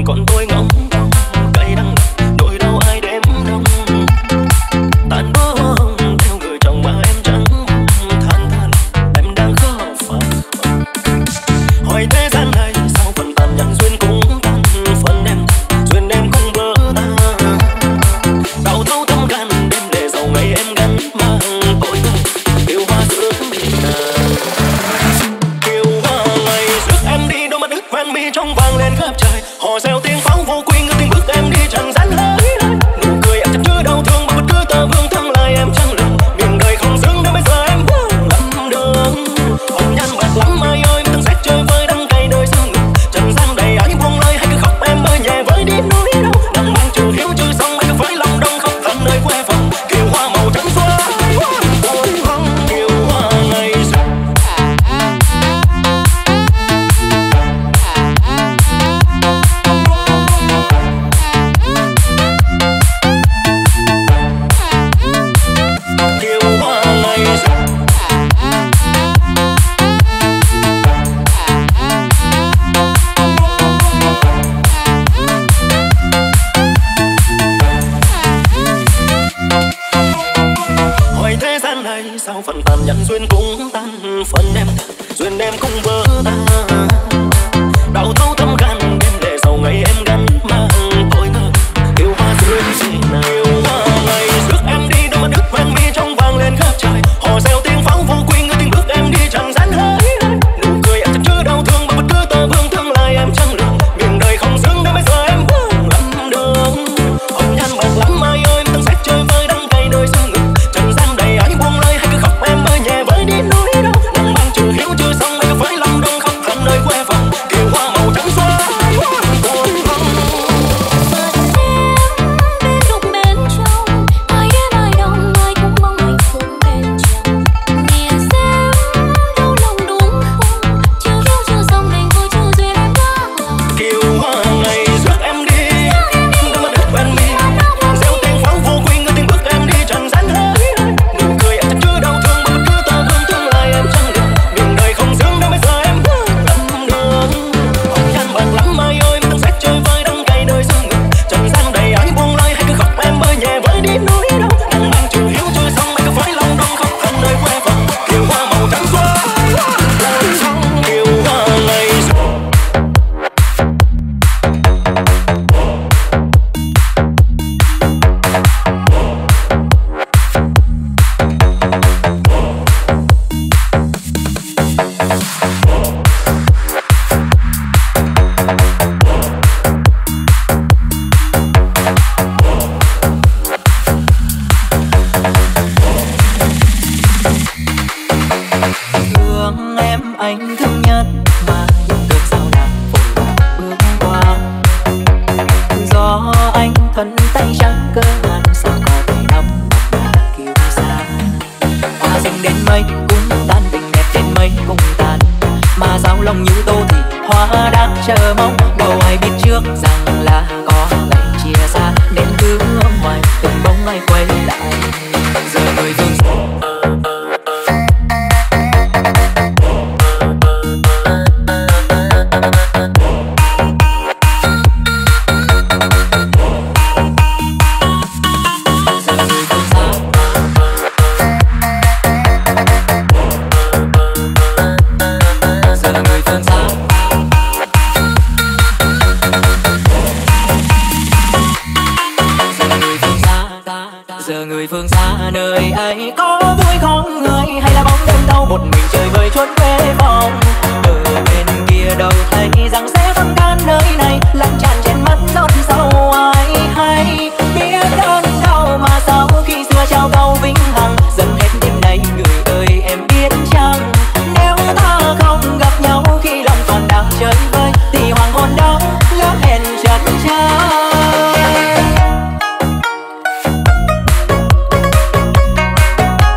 còn tôi ngóng trông cay đắng nỗi đau ai đếm đông tàn bông theo người chồng mà em chẳng than than em đang khó phai. Hỏi thế gian này sao phần tàn nhẫn duyên cũng tan, phần em duyên em cũng vỡ tan. Đau thấu thâm gan đêm để dầu ngày em gắn mang tội yêu hoa giữa miền Nam. Kiều hoa ngày rước em đi đôi mắt ướt hoen mi trong vàng lên khắp trời. Họ reo tiếng pháo vô quy ngư tiếng bước em đi chẳng dám hỡi. Nụ cười em chẳng chứa đau thương mà bất cứ tờ vương thương lại em chẳng lường. Miền đời không dưng đến bây giờ em vương lắm đường. Hồng nhan bạc lắm ai ơi từng xét chơi với đắng cay đời dương ngực. Trần gian đầy ai buông lời hay cứ khóc em ơi nhẹ với đi nỗi đau. Đang mang chưa hiểu chưa xong hay cứ với lòng đông khóc than nơi quê phòng. Kiều hoa màu trắng xóa kiều hoa ngày rực. Kiều hoa ngày rực. Hỏi thế gian này sao phần tàn nhẫn duyên cũng tan, phần em duyên em cũng vỡ tan. Đau thấu thâm gan đêm để dầu ngày em gắn mang tội thơ kiều hoa dưới gì nào. Kiều hoa ngày rước em đi đôi mắt ướt hoen mi trong vàng lên khắp trời. Họ reo tiếng pháo vô quy ngư tiếng bước em đi chẳng dám hỡi. Nụ cười em chẳng chứa đau thương mà bất cứ tờ vương thương lại em chẳng lường. Miền đời không dưng đến bây giờ em vương lắm đường. Hồng nhan bạc lắm ai ơi từng xét chơi với đắng cay đời dương ngực. Trần gian đầy ai buông lời hay cứ khóc em ơi nhẹ với đi nỗi đau. Đang mang chưa hiểu chưa xong hay cứ với lòng đông khóc than nơi quê phòng. Kiều hoa màu trắng xóa kiều hoa ngày rước em đi đôi mắt ướt hoen mi reo tiếng pháo vô quy ngư tiếng bước em đi chẳng dám hỡi. Nụ cười em chẳng chứa đau thương mà bất cứ tờ vương thương lại em chẳng lường. Miền đời không dưng đến bây giờ em vương lắm đường. Hồng nhan bạc lắm ai ơi từng xét chơi với đắng cay đời dương ngực. Trần gian đầy ai buông lời hay cứ khóc em ơi nhẹ với đi nỗi đau. Đang mang chưa hiểu chưa xong hay cứ với lòng đông khóc than nơi quê phòng. Kiều hoa màu trắng xóa kiều hoa ngày rực. Thương em anh thương nhất mà những cơn sao nàng vội vàng bước qua. Do anh thân tay trắng cơ ngàn sao có thể nắm mà kiêu sa. Hoa rừng đến mây cũng tan, tình đẹp đến mây cũng tan. Mà sao lòng như tô thì hoa đang chờ mong. Đâu ai biết trước rằng là có ngày chia xa. Đến cứ ngoài từng bóng ai quay lại. Giờ người phương giờ người phương xa nơi ấy có vui không người, hay là bóng đêm đâu một mình chơi vơi chốn quê phòng. Ở bên kia đâu thấy rằng sẽ thăm can nơi này, lăn tràn trên mắt giọt sâu ai hay biết đớn đau mà sau khi xưa trao câu vĩnh hằng dần hết đêm nay. Người ơi em biết chăng nếu ta không gặp nhau khi lòng còn đang chơi vơi thì hoàng hôn đó lỡ hẹn chợt trái.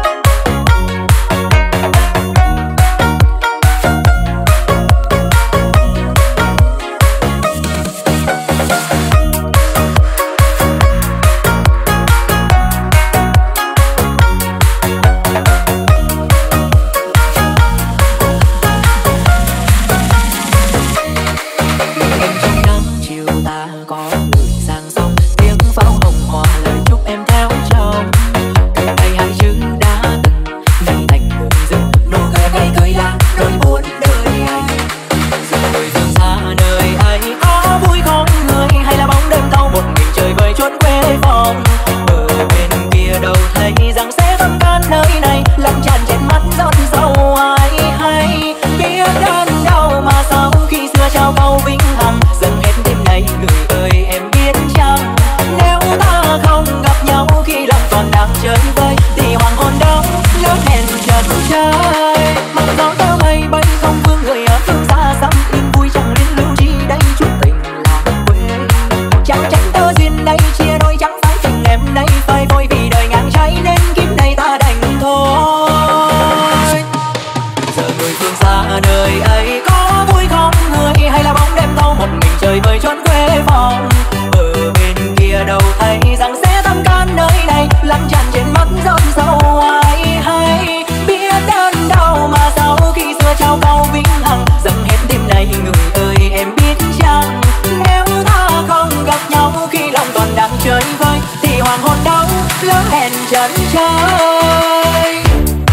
có người sang sông, tiếng pháo hồng hòa lời chúc em theo chồng. Từng tay hai chữ đã từng nâng thành đường rừng, nụ cười ngày cười là nỗi buồn đời anh. Giờ người phương xa nơi ấy có vui không người, hay là bóng đêm thâu một mình trời vơi chuốt quê phòng. Ở bên kia đâu thấy rằng sẽ thăm can nơi này, lăn tràn trên mắt giọt sâu ai hay biết đơn đâu mà sau khi xưa trao câu vĩnh hằng dần hết đêm nay. Người ơi em biết chăng nếu ta không gặp nhau khi lòng còn đang chơi vơi thì hoàng hôn đâu lỡ hẹn trần trời. Mặc gió theo mây bay không vương người ở phương xa xăm yên vui chẳng liên lưu chi đây chút tình làng quê. Chẳng tránh tơ duyên đây chia đôi chẳng phải tình em đây phai phôi vì đời ngang trái nên kiếp này ta đành thôi. Giờ người phương xa nơi ấy có vui không người, hay là bóng đêm thâu một mình trời vơi chốn quê phòng. Ở bên kia đâu thấy rằng sẽ thăm can nơi này, lăn tràn trên mắt giọt sâu ai hay biết đơn đâu mà sau khi xưa trao câu vĩnh hằng dần hết đêm nay. Người ơi em biết chăng nếu ta không gặp nhau khi lòng còn đang chơi vơi thì hoàng hôn đâu lỡ hẹn trần trời.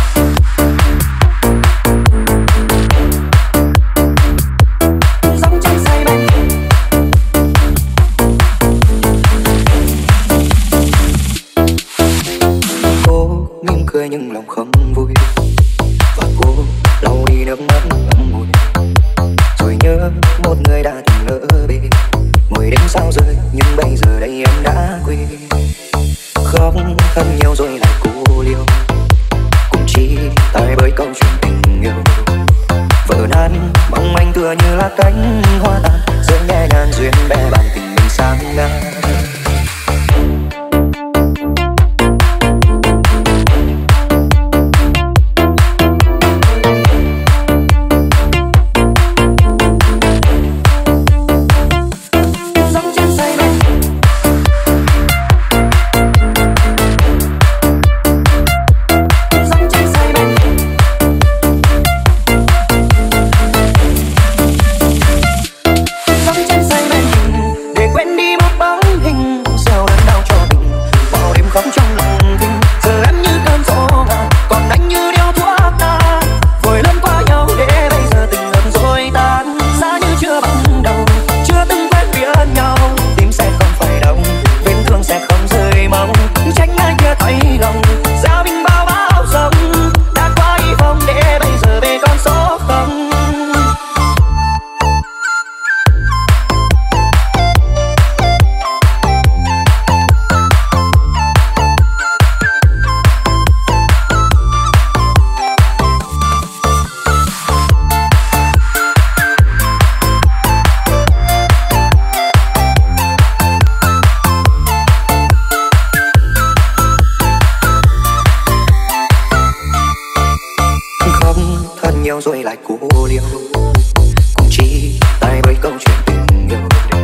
Cười nhưng lòng không vui và cô lau đi nước mắt ngậm ngùi, rồi nhớ một người đã từng lỡ bề ngồi đến sao rơi nhưng bây giờ đây em đã quên. Khóc thật nhiều rồi lại cô liêu cũng chỉ tại bởi câu chuyện tình yêu vỡ nan mong manh tựa như là cánh hoa tàn rơi nhẹ nhàng duyên bè bàn tình mình sang ngang. Rồi lại cô liêu cũng chỉ tại bởi câu chuyện tình yêu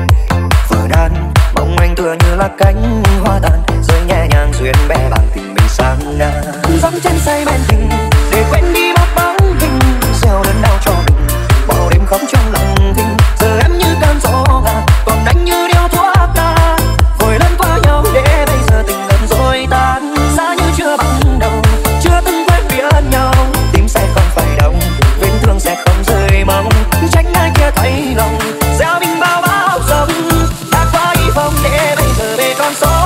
vỡ nan mong anh tựa như là cánh hoa tàn rơi nhẹ nhàng duyên bè bàn tình mình sang ngang. Dẫm chân say bên tình để quên đi mất bóng hình gieo đơn đau cho mình bao đêm khóc trong lòng thinh. Giờ em như cơn gió ngàn còn anh như điếu thuốc ta vội lẫn qua nhau để bây giờ tình gần rồi tan giá như chưa ban đầu chưa từng quen biết nhau tim sẽ không phải đau thương sẽ không rơi mong trách ai kia thấy lòng gieo mình bao bão giông đã quá hy vọng để bây giờ về con số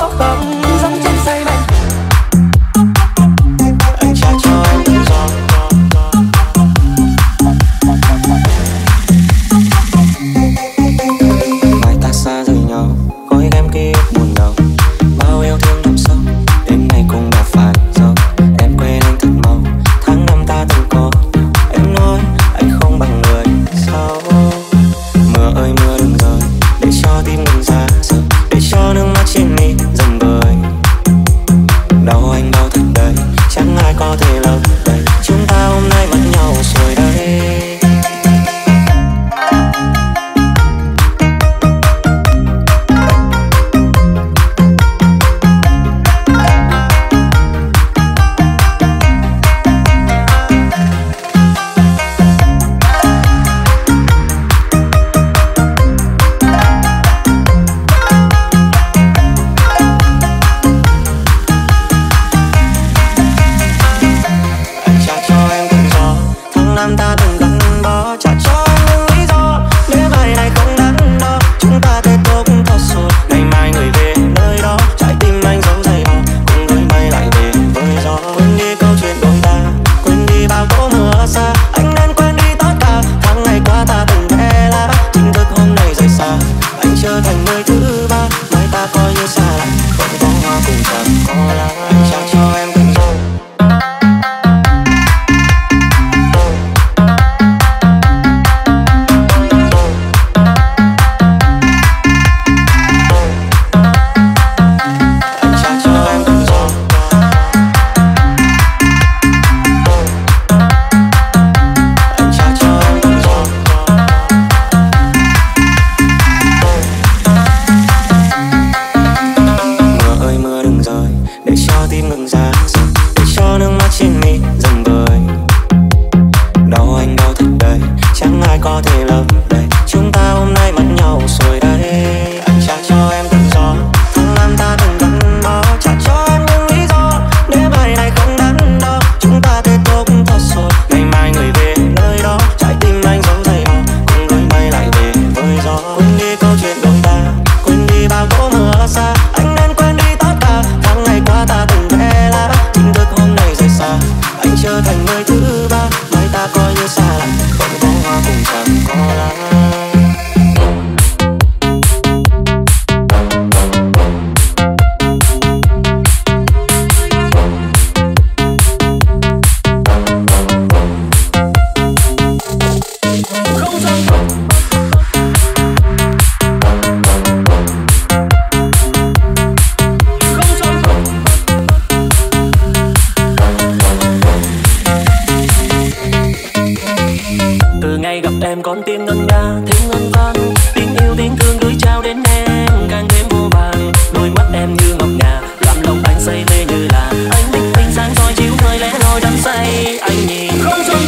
còn tiếng ngân nga thêm ngân vang, tiếng yêu tiếng thương gửi trao đến em càng thêm vô vàn. Đôi mắt em như ngọc ngà làm lòng anh say mê như là anh bình minh sáng soi chiếu người lẽ loi đắm say. Anh nhìn không rung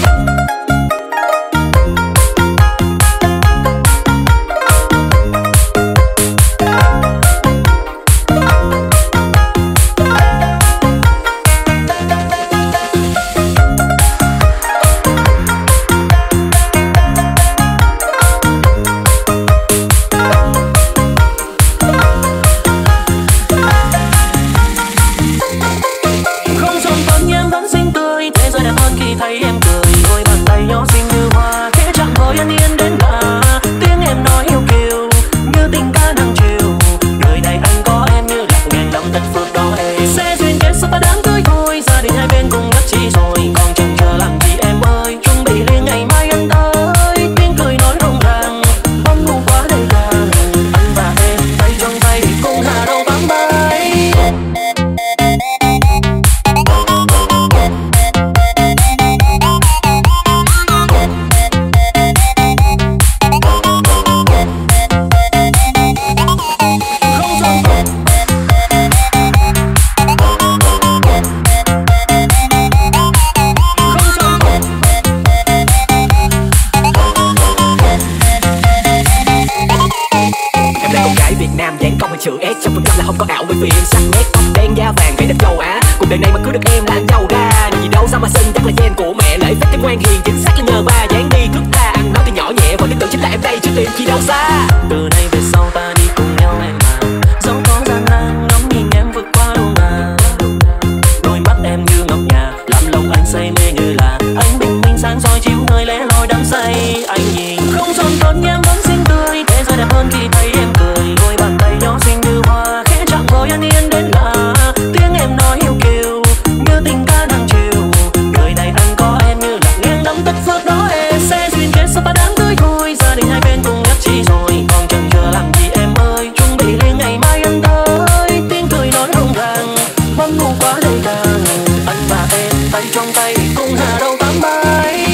đời này mà cứ được em là anh giàu ra. Điều gì đâu sao mà xinh chắc là gen của mẹ. Lễ phép cái ngoan hiền chính xác là nhờ ba. Dáng đi thức tha ăn nói thì nhỏ nhẹ và lý tưởng chính là em đây chứ tìm chi đâu xa. Từ nay về sau ta đi cùng nhau em mà, dẫu có gian nan ngắm nhìn em vượt qua đâu mà. Đôi mắt em như ngọc ngà làm lòng anh say mê như là ánh bình minh sáng soi chiếu nơi lẽ loi đắm say. Anh nhìn không son phấn em vẫn xinh tươi, thế giới đẹp hơn khi thấy em cười. Đôi bàn tay nhỏ xinh như hoa khẽ chạm vào an yên đến lạ. Tiếng em nói yêu kiều như tình ca đang chiều. Đời này anh có em như là ngang đắm tất phước đó em. Sẽ duyên kết sao ta đáng cưới thôi. Gia đình hai bên cùng nhất trí rồi, còn chần chờ làm gì em ơi. Chuẩn bị liền ngày mai anh tới. Tiếng cười nói rộn ràng, bóng ngủ quá đầy đàng. Anh và em tay trong tay cùng hà đâu tám bay.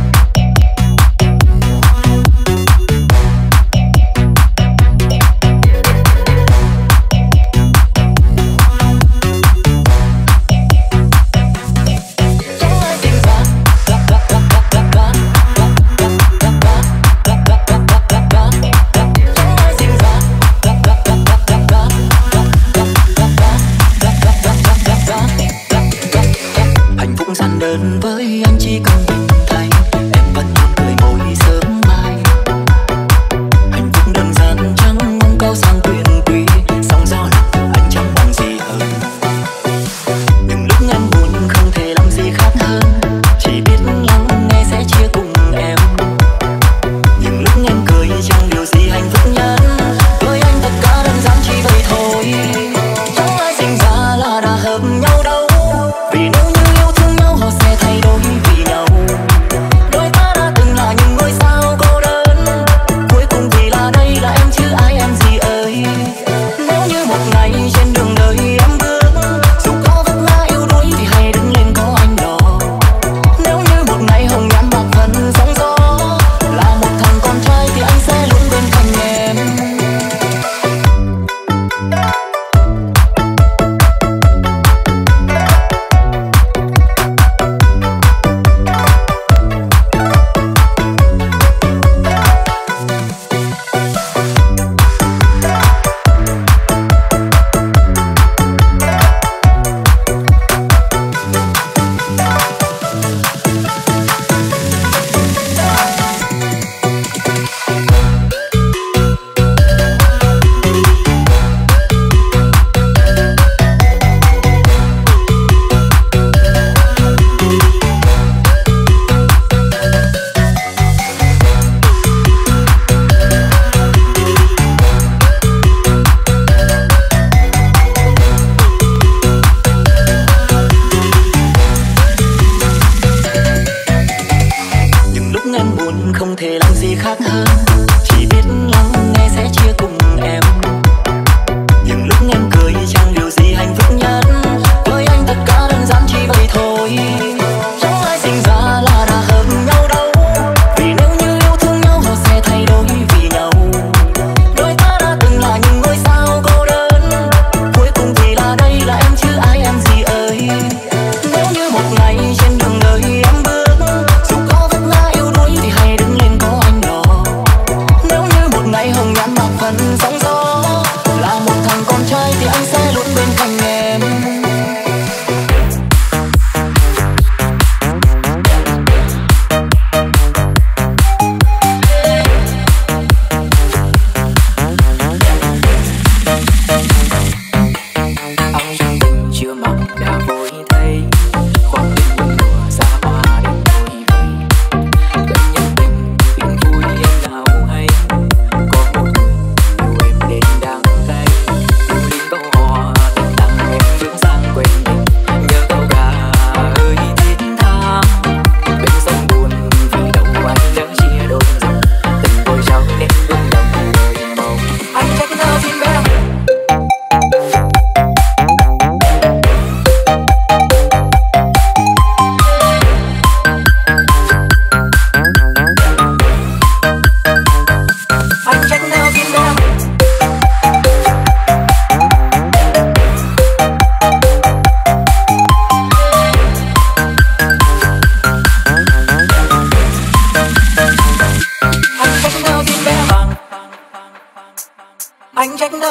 Đơn với anh chỉ cần nhìn thấy em vẫn luôn cười môi sớm mai. Hạnh phúc đơn giản chẳng mong cao sang quyền quý, sóng gió lặng anh chẳng mong gì hơn. Nhưng lúc em buồn không thể làm gì khác hơn, chỉ biết lắng nghe sẽ chia cùng em. Nhưng lúc em cười chẳng điều gì hạnh phúc nhất, với anh tất cả đơn giản chỉ vậy thôi. Chẳng ai sinh ra là đã hợp nhau đâu, vì nếu như yêu thương nhau họ sẽ thay đổi. Vì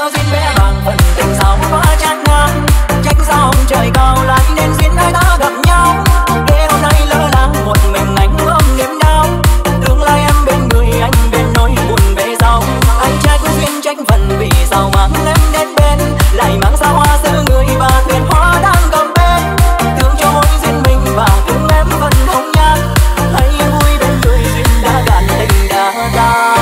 nào duyên bé bằng phần tình sao quá chát ngang, trách sao ông trời cao lại nên duyên hai ta gặp nhau. Để hôm nay lỡ làng một mình anh ôm niềm đau, tương lai em bên người anh bên nỗi buồn về sau. Anh trách duyên trách phần vì sao mang em đến bên, lại mang sao hoa giữ người và thuyền hoa đang cầm bên. Thương cho mối duyên mình và thương em phần hồng nhan, thấy vui bên người duyên đã gạt tình đã tan.